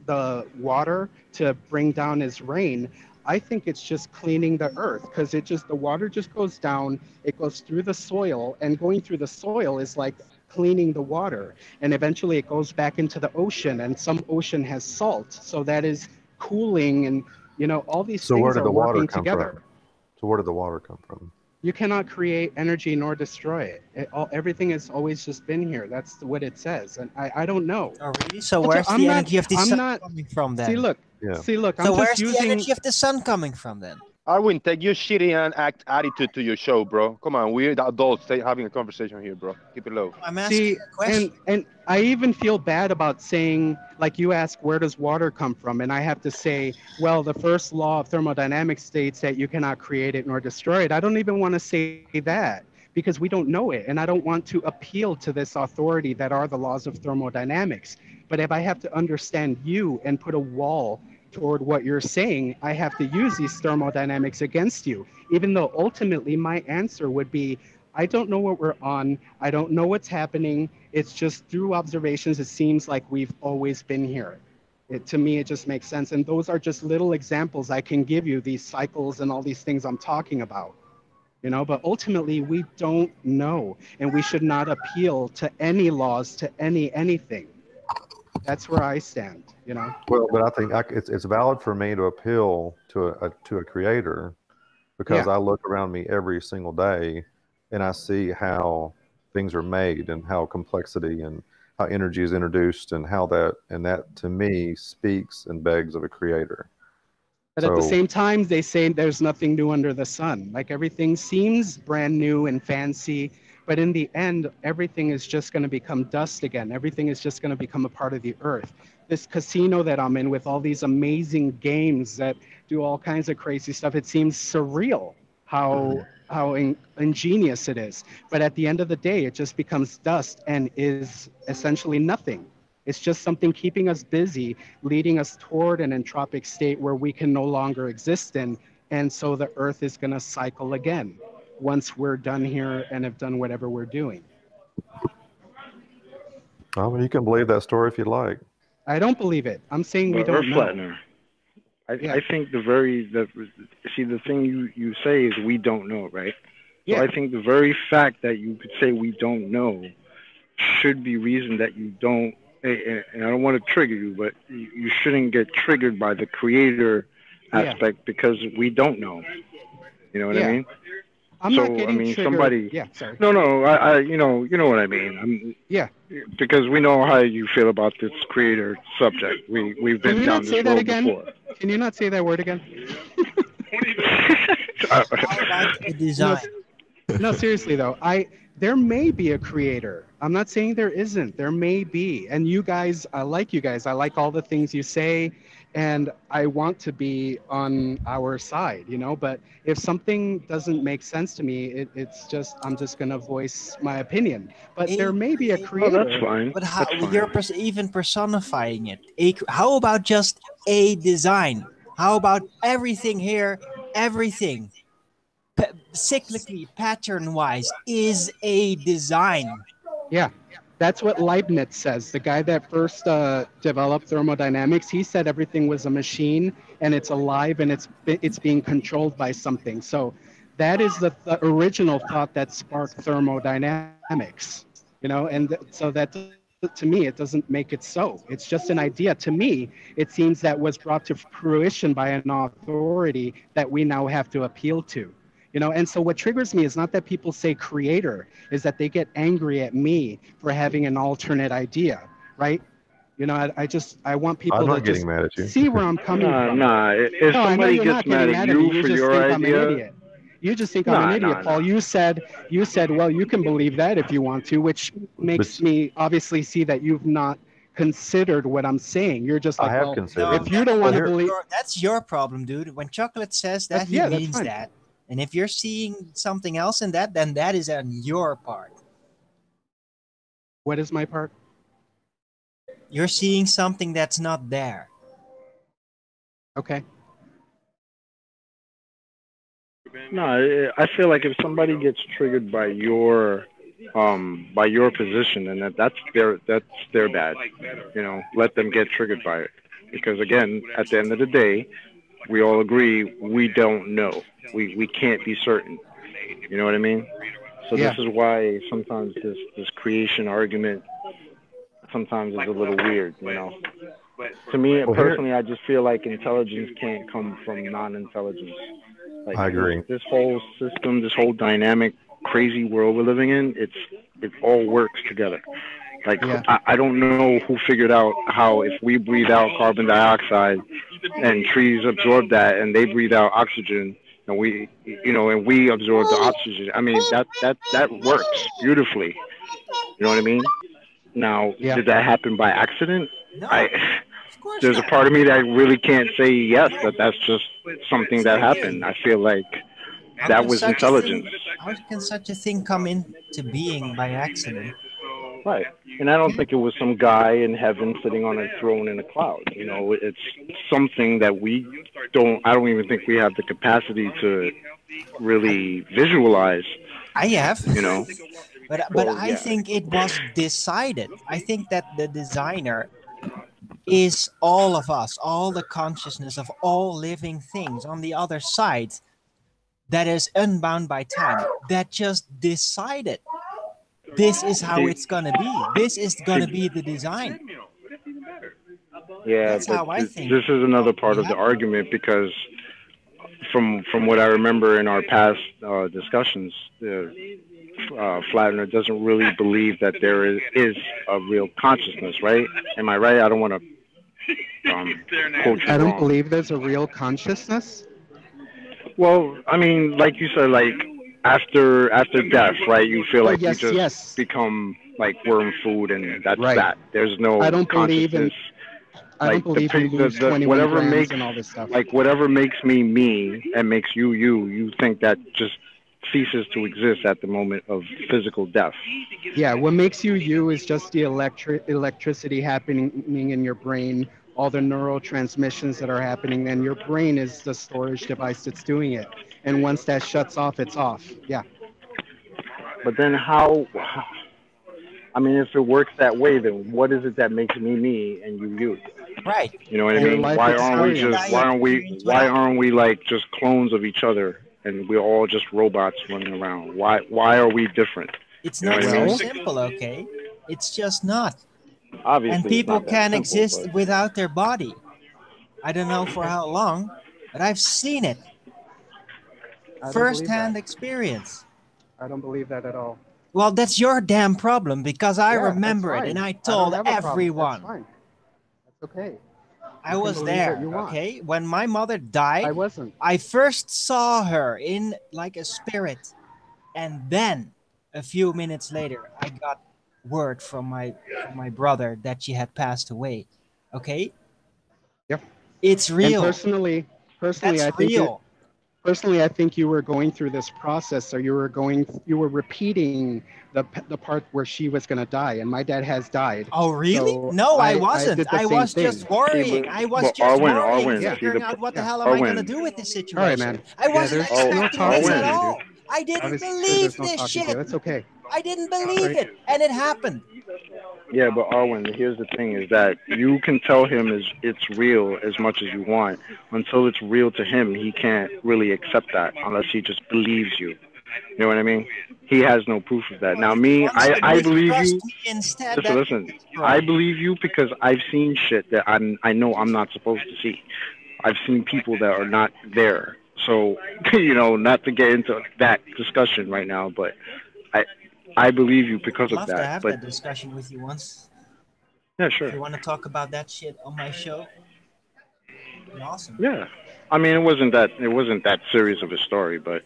the water to bring down his rain, I think it's just cleaning the earth, because the water just goes down, it goes through the soil, and going through the soil is like cleaning the water, and eventually it goes back into the ocean, and some ocean has salt, so that is cooling, and all these
So where
things
did
are
the water
working
come
together.
from? So where did the water come from?
You cannot create energy nor destroy it. Everything has always just been here. That's what it says, and I don't know.
Oh, really? So where's the energy of the sun coming from then?
See, look.
Yeah.
See, look.
So
I'm
where's
just
the
using.
energy of the sun coming from then?
Arwin, take your shitty and act attitude to your show, bro. Come on, we're the adults having a conversation here, bro. Keep it low.
I'm asking a question.
And I even feel bad about saying, like you ask, where does water come from? And I have to say, well, the first law of thermodynamics states that you cannot create it nor destroy it. I don't even want to say that because we don't know it. And I don't want to appeal to this authority that are the laws of thermodynamics. But if I have to understand you and put a wall toward what you're saying, I have to use these thermodynamics against you, even though ultimately my answer would be, I don't know what we're on. I don't know what's happening. It's just through observations, it seems like we've always been here. To me, it just makes sense. And those are just little examples I can give you, these cycles and all these things I'm talking about. But ultimately we don't know, and we should not appeal to any laws, to anything. That's where I stand,
Well, but I think it's valid for me to appeal to a creator, because I look around me every single day and I see how things are made and how complexity and how energy is introduced and that to me speaks and begs of a creator.
But at the same time, they say there's nothing new under the sun. Like everything seems brand new and fancy, but in the end, everything is just going to become dust again. Everything is just going to become a part of the earth. This casino that I'm in with all these amazing games that do all kinds of crazy stuff, it seems surreal how ingenious it is. But at the end of the day, it just becomes dust and is essentially nothing. It's just something keeping us busy, leading us toward an entropic state where we can no longer exist in. And so the earth is going to cycle again once we're done here and have done whatever we're doing.
Well, you can believe that story if you like.
I don't believe it. I'm saying we don't know.
Flatner. I think the thing you say is we don't know, right? So I think the very fact that you could say we don't know should be reason that you don't, and I don't want to trigger you, but you shouldn't get triggered by the creator aspect because we don't know. You know what I mean?
I'm not getting triggered.
Somebody.
Yeah, sorry.
No. I you know what I mean. Because we know how you feel about this creator subject. We've been down this road before.
Can you not say that word again?
Design.
No, seriously though, there may be a creator. I'm not saying there isn't. There may be. And you guys, I like you guys. I like all the things you say, and I want to be on our side, but if something doesn't make sense to me, I'm just going to voice my opinion. But there may be a creator.
Oh, that's fine.
But how you're even personifying it? How about just a design? How about everything here, everything, cyclically, pattern-wise, is a design?
Yeah. That's what Leibniz says. The guy that first developed thermodynamics, he said everything was a machine and it's alive and it's being controlled by something. So that is the original thought that sparked thermodynamics, and so that to me, it doesn't make it so. It's just an idea. To me, it seems that was brought to fruition by an authority that we now have to appeal to. And so what triggers me is not that people say creator, is that they get angry at me for having an alternate idea, right? I want people to just
mad at you.
see where I'm coming from.
If somebody gets mad at you for your idea,
you just think I'm an idiot, Paul. You said, well, you can believe that if you want to, which makes me obviously see that you've not considered what I'm saying. You're just like,
I have considered.
If you don't want to believe,
that's your problem, dude. When Chocolate says that, he means that. And if you're seeing something else in that, then that is on your part.
What is my part?
You're seeing something that's not there.
Okay.
No, I feel like if somebody gets triggered by your position, and that's their bad. Let them get triggered by it. because again, at the end of the day, we all agree we don't know. We can't be certain. You know what I mean? So
Yeah.
this is why sometimes this creation argument sometimes is a little weird, you know. To me
Well, here-
personally, I just feel like intelligence can't come from non-intelligence. Like
I agree.
This whole system, this whole dynamic, crazy world we're living in, it all works together. Like
Yeah.
I don't know who figured out how if we breathe out carbon dioxide and trees absorb that and they breathe out oxygen and we absorb the oxygen. I mean that works beautifully. You know what I mean? Now,
Yeah.
did that happen by accident?
No,
I
of course
There's a
not.
part of me that really can't say yes, that that's just something that happened. I feel like
How
that
can
was
such a
intelligence.
thing- How can such a thing come into being by accident?
Right. And I don't think it was some guy in heaven sitting on a throne in a cloud. You know, it's something that I don't even think we have the capacity to really visualize,
I have.
you know.
But
Well,
I
yeah.
think it was decided. I think that the designer is all of us, all the consciousness of all living things on the other side that is unbound by time, that just decided this is how it's gonna be. This is gonna be the design.
Yeah,
That's how
but
I think.
this is another part of the
Yeah.
argument because from what I remember in our past discussions, Flatner doesn't really believe that there is a real consciousness, right? Am I right? I don't want to quote you
I don't
wrong.
believe there's a real consciousness.
Well, I mean, like you said, like after death, right? You feel like
yes,
you just
yes.
become like worm food, and that's
Right.
that. There's no
I don't believe in.
consciousness.
I don't believe you lose 21
whatever
grams
makes
and all this stuff.
like whatever makes me and makes you think that just ceases to exist at the moment of physical death.
Yeah, what makes you you is just the electricity happening in your brain, all the neural transmissions that are happening, and your brain is the storage device that's doing it. And once that shuts off, it's off. Yeah.
But then how? I mean, if it works that way, then what is it that makes me and you?
Right.
You know what I
Your
mean?
life
Why aren't we
experience.
just why aren't we like just clones of each other and we're all just robots running around? Why are we different?
It's
You know
not
what I
so
mean?
simple, okay? It's just not.
Obviously,
And
it's
people
not that
can
simple,
exist
but-
without their body. I don't know for how long, but I've seen it.
I don't
First-hand
believe
experience.
that. I don't believe that at all.
Well, that's your damn problem because I
Yeah, that's
remember it
fine.
and I
I don't
told
have a problem.
everyone.
That's fine. That's okay.
I
You can
was
believe
there,
what you want.
okay? When my mother died,
I wasn't.
I first saw her in like a spirit. And then a few minutes later, I got word from my brother that she had passed away. Okay?
Yeah.
It's real.
And personally,
That's
I think
real.
personally, I think you were going through this process, or you were repeating the part where she was going to die, and my dad has died.
Oh, really?
So
No, I
did
wasn't.
the
I
same
was
thing.
just worrying. I was
but
just
Arwen,
worrying,
Arwen, see,
figuring
the-
out what the
yeah.
hell am I going to
Arwen.
do with this situation.
All right, man.
I wasn't
there's no
expecting
talking
this
to
at
you,
all.
dude.
I didn't
Obviously,
believe
there's no
this
talking to you.
shit.
That's okay.
I didn't believe
Right.
it, and it happened.
Yeah, but Arwen, here's the thing: is that you can tell him it's real as much as you want. Until it's real to him, he can't really accept that unless he just believes you. You know what I mean? He has no proof of that. Now, me, I believe you.
Instead,
Listen, I believe you because I've seen shit that I know I'm not supposed to see. I've seen people that are not there. So, not to get into that discussion right now, but I believe you because
I'd
of
love to
that.
have
But
that discussion with you once.
yeah, sure.
If you want to talk about that shit on my show, awesome.
Yeah, I mean, it wasn't that serious of a story, but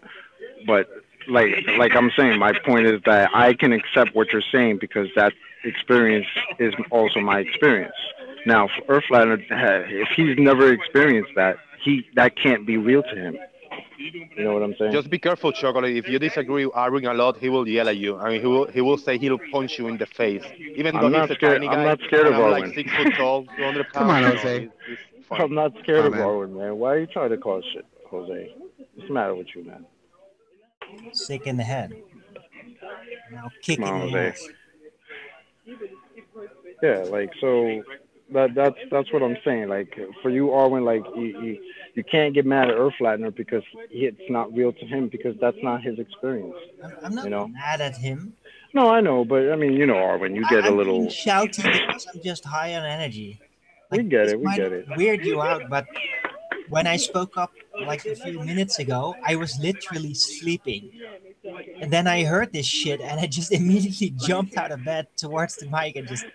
like I'm saying, my point is that I can accept what you're saying because that experience is also my experience. Now, for Earthflatter, if he's never experienced that, that can't be real to him. You know what I'm saying?
Just be careful, Chocolate. If you disagree with Arwen a lot, he will yell at you. I mean, he will say he'll punch you in the face. Even though
I'm not
he's a
scared.
tiny guy.
I'm not scared of
and I'm
Arwen.
like 6 foot tall, 200 pounds.
Come on,
you know,
Jose.
he's fine.
I'm not scared of
man.
Arwen, man. Why are you trying to cause shit, Jose? What's the matter with you, man?
Sick in the head. Now kicking
Come on,
the
Jose.
ass.
Yeah, like so. that's what I'm saying. Like for you, Arwen, like you can't get mad at Earth Flattener because it's not real to him because that's not his experience.
I'm not
You know?
mad at him.
No, I know, but I mean, you know, Arwen, you get a
I'm being
little.
shouty because I'm just high on energy.
We
Like,
get
this
it. We
might
get it.
weird you out, but when I spoke up like a few minutes ago, I was literally sleeping. And then I heard this shit and I just immediately jumped out of bed towards the mic and just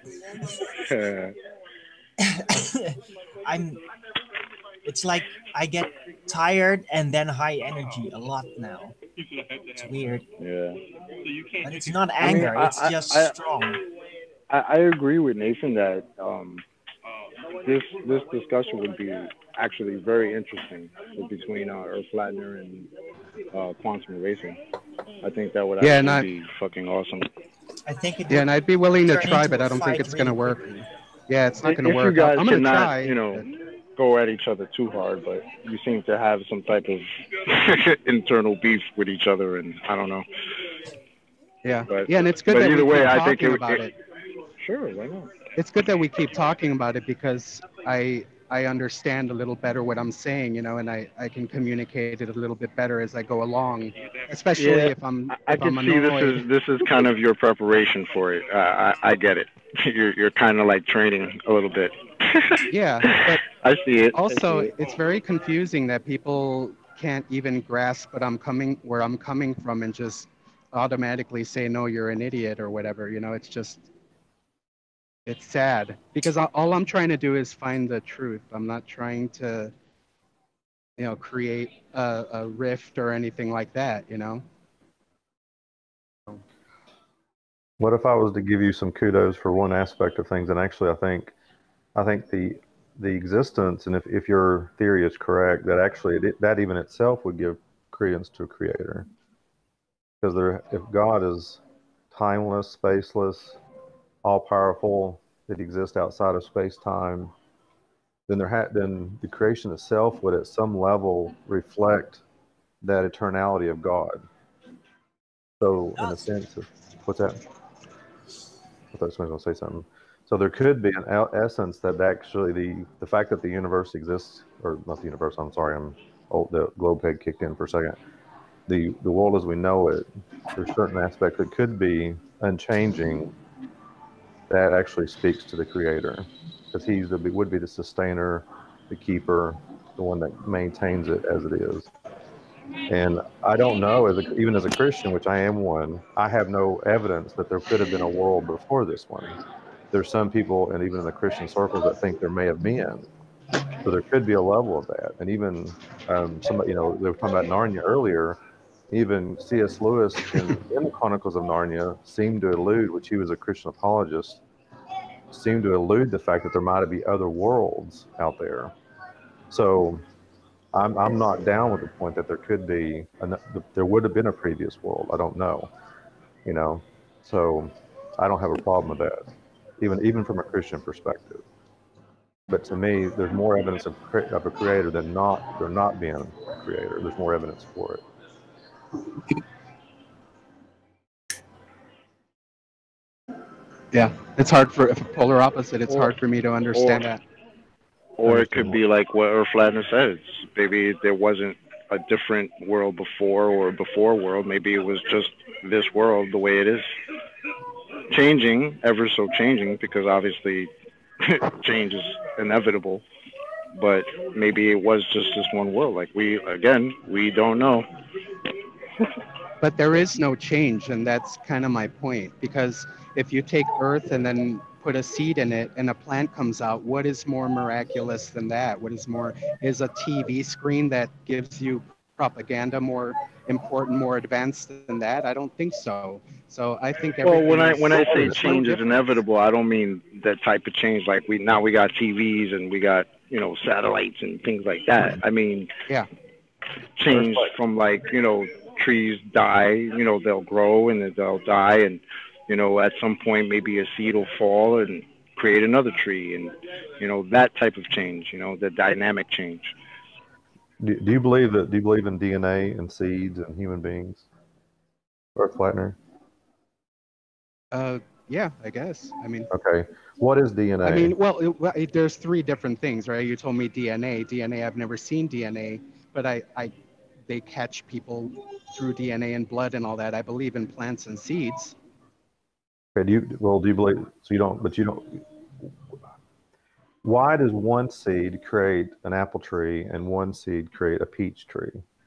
it's like I get tired and then high energy a lot now. It's weird.
Yeah.
But it's not anger, it's just strong.
I agree with Nathan that this discussion would be actually very interesting between Earth Flattener and Quantum Erasing. I think that would actually be fucking awesome.
I think it
and I'd be willing to
turn
try,
into
but
a
I don't think
fight
it's gonna
really
work.
quickly.
Yeah, it's not gonna
If
work.
you guys
I'm gonna
cannot,
try.
you know, go at each other too hard, but you seem to have some type of internal beef with each other, and I don't know.
Yeah,
But,
and it's good
but
that
either
we
way,
keep
I think
talking about it.
Sure, why not?
It's good that we keep talking about it because I understand a little better what I'm saying, you know, and I can communicate it a little bit better as I go along, especially
Yeah,
if I'm
I
if
can
I'm
see
annoyed.
this is kind of your preparation for it. I get it. You're kind of like training a little bit.
Yeah, but
I see it.
also
I see it.
it's very confusing that people can't even grasp where I'm coming from and just automatically say, no, you're an idiot or whatever. You know, it's sad because all I'm trying to do is find the truth. I'm not trying to, you know, create a rift or anything like that, you know?
What if I was to give you some kudos for one aspect of things? And actually, I think the existence, and if your theory is correct, that actually that even itself would give credence to a creator. Because if God is timeless, spaceless, all-powerful, that exists outside of space-time, then then the creation itself would at some level reflect that eternality of God. So in a sense, what's that? I thought somebody was going to say something. So there could be an essence that actually the fact that the universe exists, or not the universe, I'm sorry, the globe head kicked in for a second. The world as we know it, there's certain aspects that could be unchanging that actually speaks to the creator, because would be the sustainer, the keeper, the one that maintains it as it is. And I don't know, even as a Christian, which I am one, I have no evidence that there could have been a world before this one. There's some people, and even in the Christian circles, that think there may have been. So there could be a level of that. And even somebody, you know, they were talking about Narnia earlier. Even C.S. Lewis in the Chronicles of Narnia seemed to allude, which he was a Christian apologist, seemed to allude the fact that there might be other worlds out there. So I'm not down with the point that there could be, there would have been a previous world. I don't know, you know. So I don't have a problem with that, even from a Christian perspective. But to me, there's more evidence of a creator than there not being a creator. There's more evidence for it.
Yeah, it's hard for a polar opposite. It's hard for me to understand that.
Or it could be like what Earth Flattener says. Maybe there wasn't a different world before, or before world. Maybe it was just this world the way it is. Changing, ever so changing, because obviously change is inevitable. But maybe it was just this one world. Like we don't know.
But there is no change, and that's kind of my point. Because if you take Earth and then put a seed in it and a plant comes out, what is more miraculous than that? Is a TV screen that gives you propaganda more important, more advanced than that? I don't think so. So I think
when I say change is inevitable, I don't mean that type of change like we got TVs and we got, you know, satellites and things like that. I mean, change from, like, you know, trees die, you know, they'll grow and then they'll die, and, you know, at some point maybe a seed will fall and create another tree, and, you know, that type of change, you know, the dynamic change.
Do you believe in DNA and seeds and human beings? Earth Flattener?
Yeah, I guess. I mean.
Okay. What is DNA?
I mean, there's three different things, right? You told me DNA. DNA, I've never seen DNA, but they catch people through DNA and blood and all that. I believe in plants and seeds.
Okay, do you believe, so you don't, but you don't, why does one seed create an apple tree and one seed create a peach tree?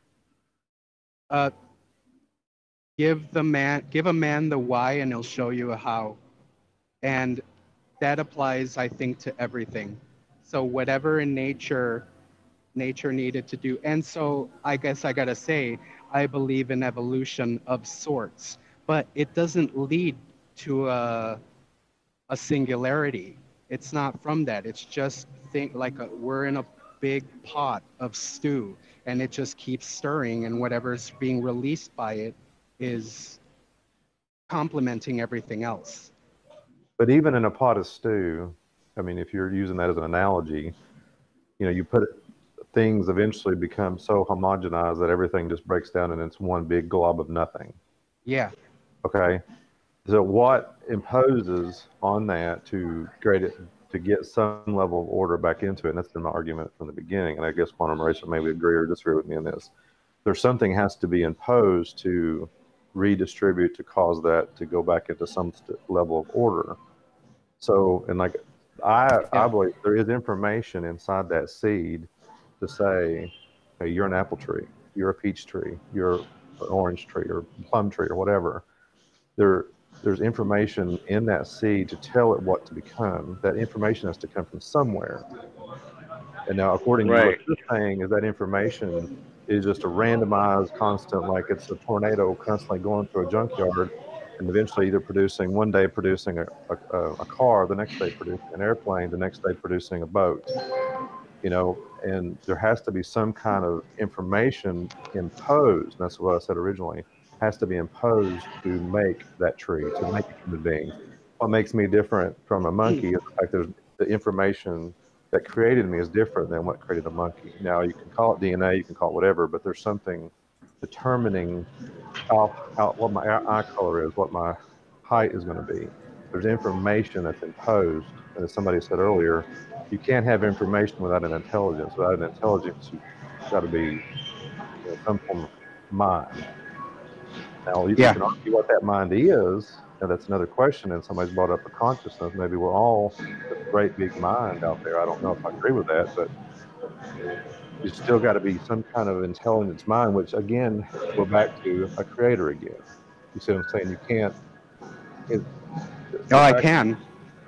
Give a man the why and he'll show you a how. And that applies, I think, to everything. So whatever in nature needed to do. And so I guess I gotta say, I believe in evolution of sorts, but it doesn't lead to a singularity. It's not from that. It's just we're in a big pot of stew, and it just keeps stirring, and whatever's being released by it is complementing everything else.
But even in a pot of stew, I mean, if you're using that as an analogy, you put things eventually become so homogenized that everything just breaks down and it's one big glob of nothing.
Yeah.
Okay. So what imposes on that to create it, to get some level of order back into it? And that's been my argument from the beginning. And I guess Quantum Eraser maybe agree or disagree with me on this. There's something has to be imposed to redistribute to cause that to go back into some level of order. So, and I believe there is information inside that seed to say, hey, you're an apple tree, you're a peach tree, you're an orange tree or plum tree or whatever. There's information in that seed to tell it what to become. That information has to come from somewhere. And now, according to what you're saying, is that information is just a randomized constant, like it's a tornado constantly going through a junkyard and eventually either one day producing a car, the next day producing an airplane, the next day producing a boat. And there has to be some kind of information imposed, and that's what I said originally, has to be imposed to make that tree, to make a human being. What makes me different from a monkey is the fact that the information that created me is different than what created a monkey. Now, you can call it DNA, you can call it whatever, but there's something determining what my eye color is, what my height is going to be. There's information that's imposed, and as somebody said earlier, you can't have information without an intelligence. Without an intelligence, you've got to be some form of mind. Now, you can argue what that mind is, and that's another question, and somebody's brought up a consciousness. Maybe we're all a great big mind out there. I don't know if I agree with that, but you still got to be some kind of intelligence mind, which, again, go back to a creator again. You see what I'm saying? You can't...
I can.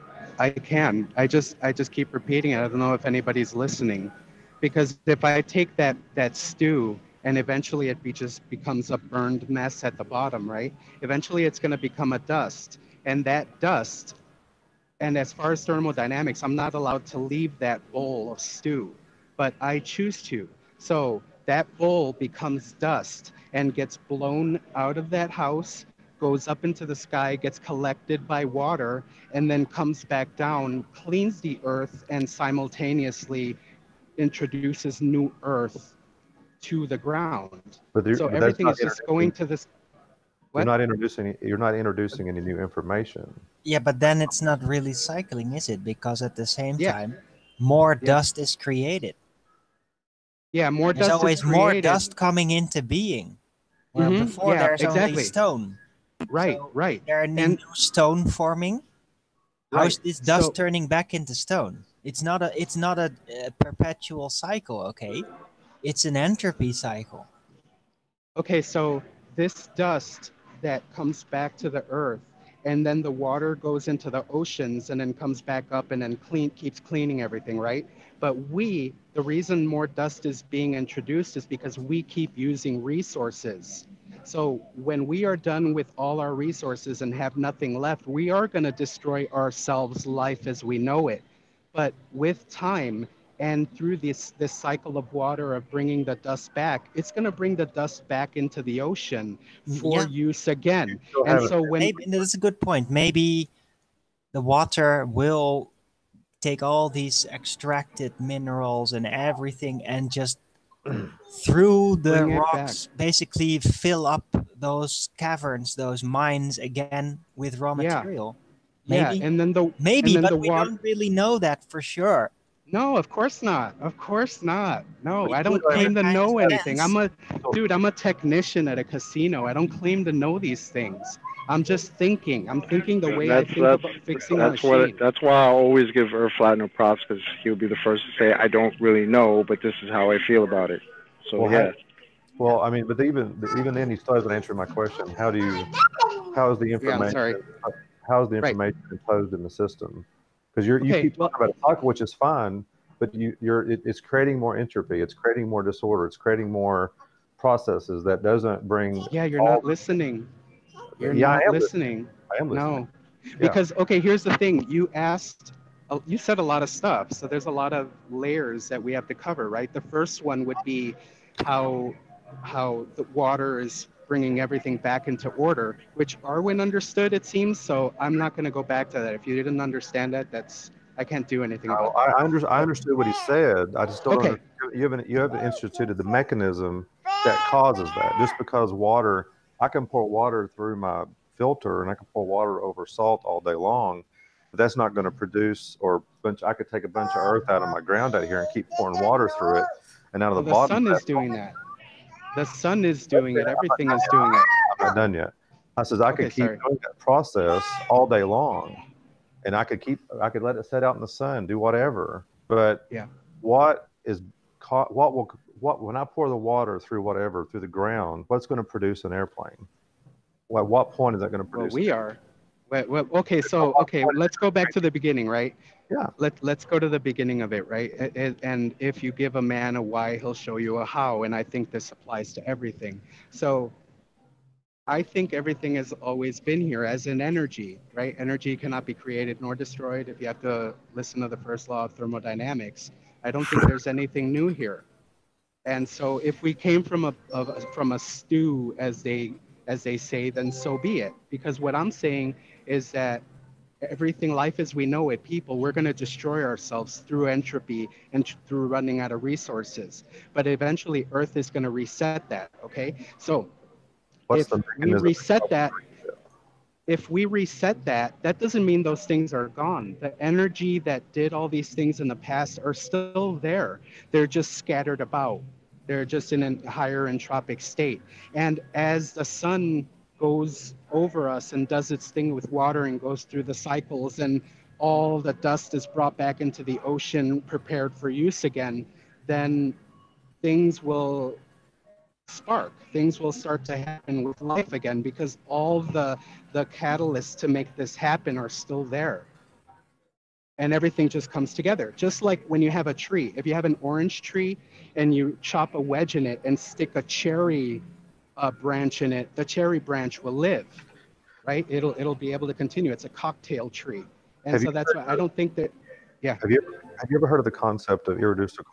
I just keep repeating it. I don't know if anybody's listening, because if I take that stew and eventually it just becomes a burned mess at the bottom, right? Eventually it's going to become a dust, and that dust. And as far as thermodynamics, I'm not allowed to leave that bowl of stew, but I choose to. So that bowl becomes dust and gets blown out of that house, goes up into the sky, gets collected by water, and then comes back down, cleans the earth, and simultaneously introduces new earth to the ground. So everything is just going to this. What?
You're not introducing any new information.
Yeah, but then it's not really cycling, is it? Because at the same time, more dust is created.
Yeah, more
There's
dust
always
is
more
created.
dust coming into being. Where before there's only stone.
Right,
so
right.
There are new stone forming. How is this dust turning back into stone? It's not a perpetual cycle, okay? It's an entropy cycle.
Okay, so this dust that comes back to the earth, and then the water goes into the oceans and then comes back up and then keeps cleaning everything, right? But the reason more dust is being introduced is because we keep using resources. So when we are done with all our resources and have nothing left, we are going to destroy ourselves, life as we know it. But with time and through this cycle of water of bringing the dust back, it's going to bring the dust back into the ocean for use again. And so
that's a good point. Maybe the water will take all these extracted minerals and everything and just through the rocks basically fill up those caverns, those mines again with raw material.
Yeah,
Maybe.
and then the
Maybe,
and then
but
the
we
water.
don't really know that for sure.
No, of course not. Of course not. No, I don't
would
claim to
make
know
kind of
anything.
sense.
I'm a technician at a casino. I don't claim to know these things. I'm just thinking. I'm thinking the way I think about fixing a machine.
That's why I always give Earth Flattener props, because he'll be the first to say, I don't really know, but this is how I feel about it. So
Well,
yeah.
Well, I mean, but even then, he still hasn't answered my question. How is the information? How is the information imposed in the system? Because you keep talking about a cycle, which is fine, but it's creating more entropy. It's creating more disorder. It's creating more processes that doesn't bring.
Yeah, you're not listening. You're not listening.
I am listening.
No, because okay, here's the thing. You said a lot of stuff, so there's a lot of layers that we have to cover, right? The first one would be how the water is bringing everything back into order, which Arwen understood, it seems. So I'm not going to go back to that. If you didn't understand that, I can't do anything about that.
I understood what he said. I just don't understand. You haven't instituted the mechanism that causes that. Just because water, I can pour water through my filter and I can pour water over salt all day long, but that's not going to produce, I could take a bunch of earth out of my ground out here and keep pouring water through it, and out of the bottom.
The sun is doing that. The sun is doing it. Everything is doing it.
I'm not done yet. I says I could keep doing that process all day long, and I could let it set out in the sun, do whatever. But when I pour the water through through the ground, what's going to produce an airplane? Well, at what point is that going to produce?
Let's go back to the beginning, right?
Yeah.
Let's go to the beginning of it, right? And if you give a man a why, he'll show you a how. And I think this applies to everything. So I think everything has always been here as an energy, right? Energy cannot be created nor destroyed. If you have to listen to the first law of thermodynamics, I don't think there's anything new here. And so if we came from a stew, as they say, then so be it. Because what I'm saying is that everything, life as we know it, we're going to destroy ourselves through entropy and through running out of resources. But eventually Earth is going to reset that, okay? So if we reset that, that doesn't mean those things are gone. The energy that did all these things in the past are still there. They're just scattered about. They're just in a higher entropic state. And as the sun goes over us and does its thing with water and goes through the cycles, and all the dust is brought back into the ocean prepared for use again, then things will spark. Things will start to happen with life again, because all the catalysts to make this happen are still there. And everything just comes together. Just like when you have a tree. If you have an orange tree and you chop a wedge in it and stick a cherry branch in it, the cherry branch will live, right? It'll be able to continue. It's a cocktail tree. And so that's why I don't think that,
Have you ever heard of the concept of irreducible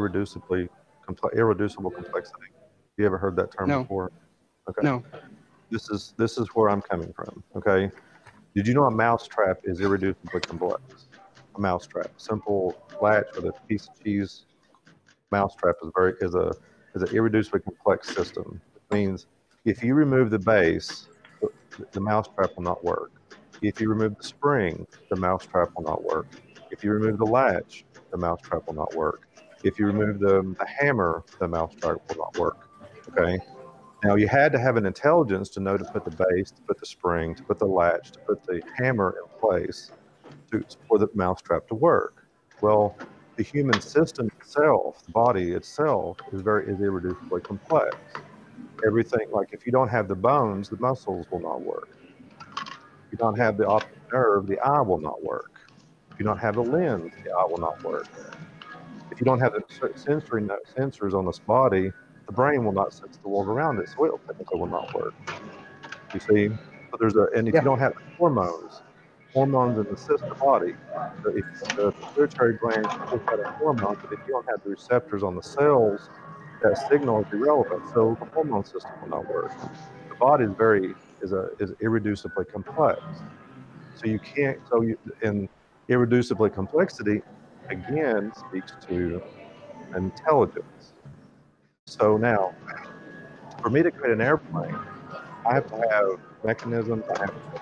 complexity? Have you ever heard that term before? Okay.
No.
This is where I'm coming from, okay? Did you know a mousetrap is irreducibly complex? A mousetrap, simple latch with a piece of cheese. Mousetrap is an irreducibly complex system. It means if you remove the base, the mousetrap will not work. If you remove the spring, the mousetrap will not work. If you remove the latch, the mousetrap will not work. If you remove the hammer, the mousetrap will not work. Okay. Now you had to have an intelligence to know to put the base, to put the spring, to put the latch, to put the hammer in place for the mousetrap to work. Well, the human system itself, the body itself, is irreducibly complex. Everything, like if you don't have the bones, the muscles will not work. If you don't have the optic nerve, the eye will not work. If you don't have the lens, the eye will not work. If you don't have the sensors on this body, the brain will not sense the world around it, so it technically will not work. You see? So if you don't have hormones in the system body, so if the pituitary gland puts out a hormone, but if you don't have the receptors on the cells, that signal is irrelevant. So the hormone system will not work. The body is irreducibly complex. So you can't. In irreducibly complexity, again, speaks to intelligence. So now, for me to create an airplane, I have to have mechanisms. I have to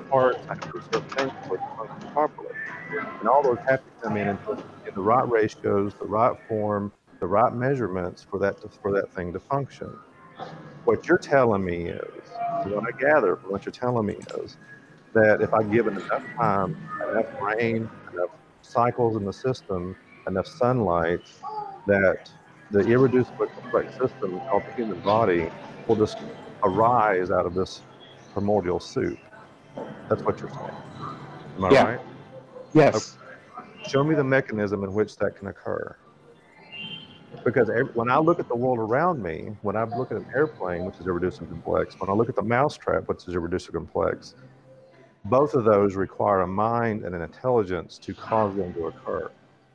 parts, I have to do certain things for it to function properly. And all those have to come in the right ratios, the right form, the right measurements for that thing to function. What you're telling me is, what I gather from what you're telling me is, that if I give it enough time, enough rain, enough cycles in the system, enough sunlight, that the irreducible complex system called the human body will just arise out of this primordial soup. That's what you're saying. Am I right?
Yes.
Okay. Show me the mechanism in which that can occur. Because when I look at the world around me, when I look at an airplane, which is irreducible complex, when I look at the mousetrap, which is irreducible complex, both of those require a mind and an intelligence to cause them to occur.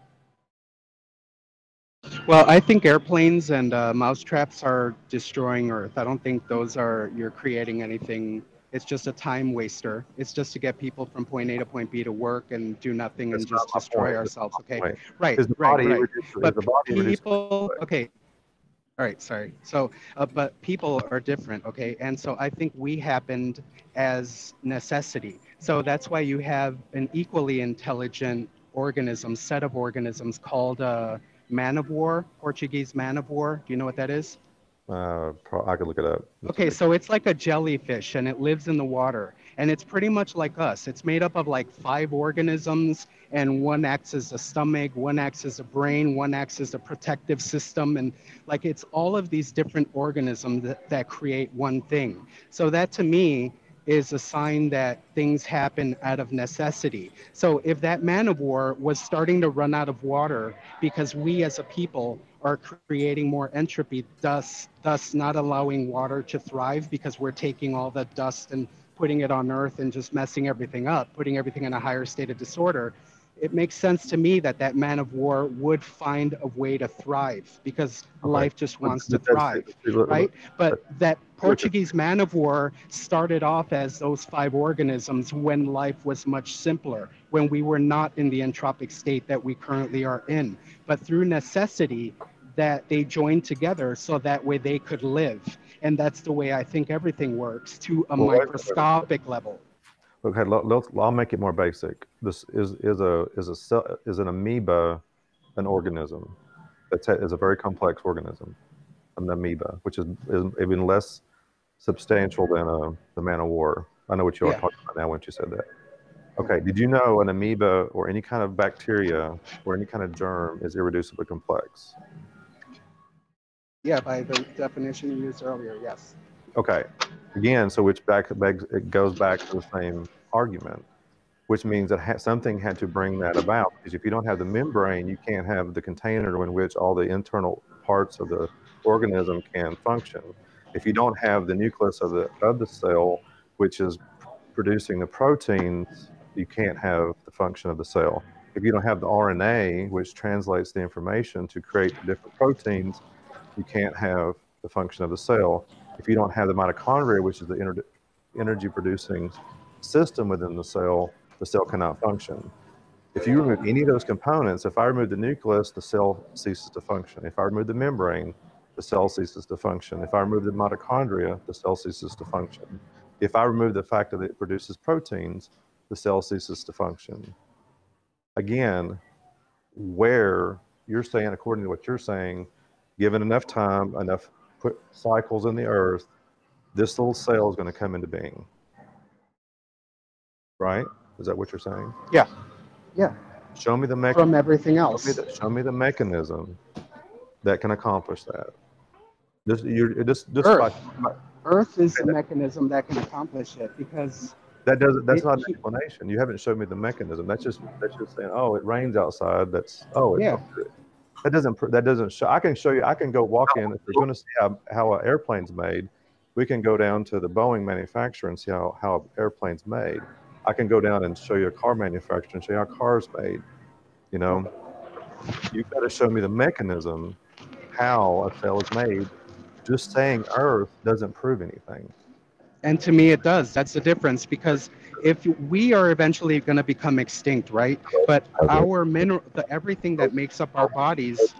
Well, I think airplanes and mousetraps are destroying Earth. I don't think you're creating anything. It's just a time waster. It's just to get people from point A to point B to work and do nothing and just destroy ourselves. Okay, right. But people, okay. All right, sorry. So, but people are different, okay? And so I think we happened as necessity. So that's why you have an equally intelligent set of organisms called man of war, Portuguese man of war. Do you know what that is?
I could look it up.
Okay, so it's like a jellyfish and it lives in the water. And it's pretty much like us. It's made up of like 5 organisms, and one acts as a stomach, one acts as a brain, one acts as a protective system. And like it's all of these different organisms that create one thing. So that to me is a sign that things happen out of necessity. So if that man of war was starting to run out of water because we as a people are creating more entropy, thus not allowing water to thrive because we're taking all the dust and putting it on Earth and just messing everything up, putting everything in a higher state of disorder, it makes sense to me that man of war would find a way to thrive because life just wants to thrive, right? But that Portuguese man of war started off as those 5 organisms when life was much simpler, when we were not in the entropic state that we currently are in. But through necessity, that they joined together so that way they could live. And that's the way I think everything works to a microscopic level.
Okay, I'll make it more basic. This is an amoeba, an organism that is a very complex organism, an amoeba, which is even less substantial than the man of war. I know what you are talking about now when you said that. Okay, did you know an amoeba or any kind of bacteria or any kind of germ is irreducibly complex?
Yeah, by the definition you used earlier, yes.
Okay, again, so it goes back to the same argument, which means that something had to bring that about. Because if you don't have the membrane, you can't have the container in which all the internal parts of the organism can function. If you don't have the nucleus of the cell, which is producing the proteins, you can't have the function of the cell. If you don't have the RNA, which translates the information to create different proteins, you can't have the function of the cell. If you don't have the mitochondria, which is the energy producing system within the cell cannot function. If you remove any of those components, if I remove the nucleus, the cell ceases to function. If I remove the membrane, the cell ceases to function. If I remove the mitochondria, the cell ceases to function. If I remove the fact that it produces proteins, the cell ceases to function. Again, where you're saying, according to what you're saying, given enough time, enough cycles in the earth, this little cell is going to come into being. Right? Is that what you're saying?
Yeah. Yeah.
Show me the mechanism.
From everything else.
Show me the mechanism that can accomplish that.
Earth is the mechanism that can accomplish it because
that's not an explanation. You haven't showed me the mechanism. That's just saying, oh, it rains outside. That doesn't show. I can show you. I can go walk in. If you're going to see how an airplane's made, we can go down to the Boeing manufacturer and see how an airplane's made. I can go down and show you a car manufacturer and show you how a car's made. You know, you've got to show me the mechanism, how a cell is made. Just saying Earth doesn't prove anything.
And to me, it does. That's the difference, because if we are eventually going to become extinct, right? But our everything that makes up our bodies,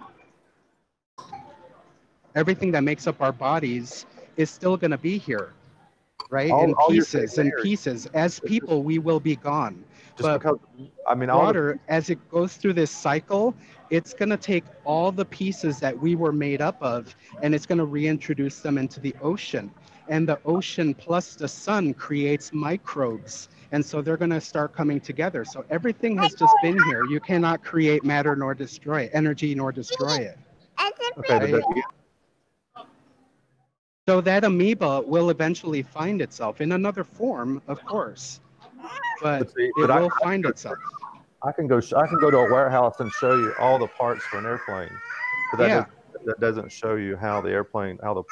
is still going to be here, right?
All
In
you're saying
pieces and
there-
pieces. As people, we will be gone.
Just
But
because, I mean, all the-
water, as it goes through this cycle, it's going to take all the pieces that we were made up of, and it's going to reintroduce them into the ocean. And the ocean plus the sun creates microbes. And so they're going to start coming together. So everything has just been here. You cannot create matter nor destroy it, energy nor destroy it.
okay, but
Right? So that amoeba will eventually find itself in another form, of course, but
see,
it
but I-
will find itself.
I can go to a warehouse and show you all the parts for an airplane, but that doesn't show you how the airplane, all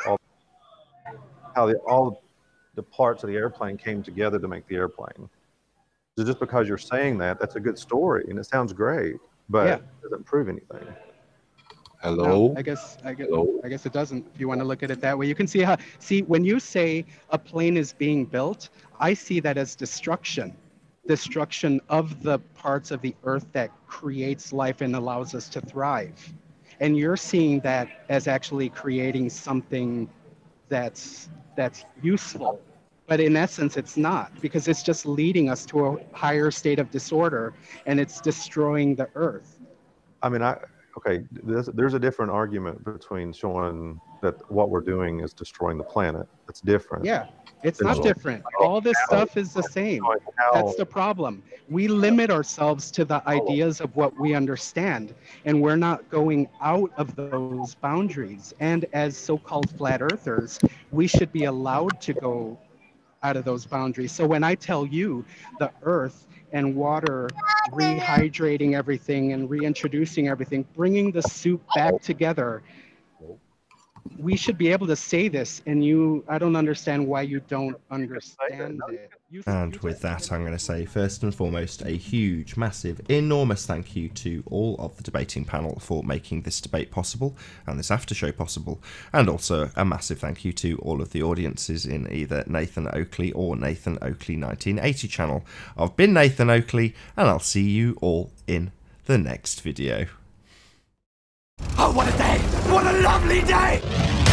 the parts of the airplane came together to make the airplane. So just because you're saying that, that's a good story and it sounds great, but
Yeah.
it doesn't prove anything.
No, I guess it doesn't. If you want to look at it that way, you can see when you say a plane is being built, I see that as destruction of the parts of the earth that creates life and allows us to thrive. And you're seeing that as actually creating something that's useful. But in essence, it's not, because it's just leading us to a higher state of disorder and it's destroying the earth.
I mean, okay, there's a different argument between showing that what we're doing is destroying the planet. It's different.
Yeah, it's not different. All this stuff is the same. That's the problem. We limit ourselves to the ideas of what we understand, and we're not going out of those boundaries. And as so-called flat earthers, we should be allowed to go out of those boundaries. So when I tell you the earth and water rehydrating everything and reintroducing everything, bringing the soup back together, we should be able to say this, and I don't understand why you don't understand it.
And with that, I'm going to say first and foremost a huge, massive, enormous thank you to all of the debating panel for making this debate possible and this after show possible, and also a massive thank you to all of the audiences in either Nathan Oakley or Nathan Oakley 1980 channel. I've been Nathan Oakley, and I'll see you all in the next video.
Oh, what a day! What a lovely day!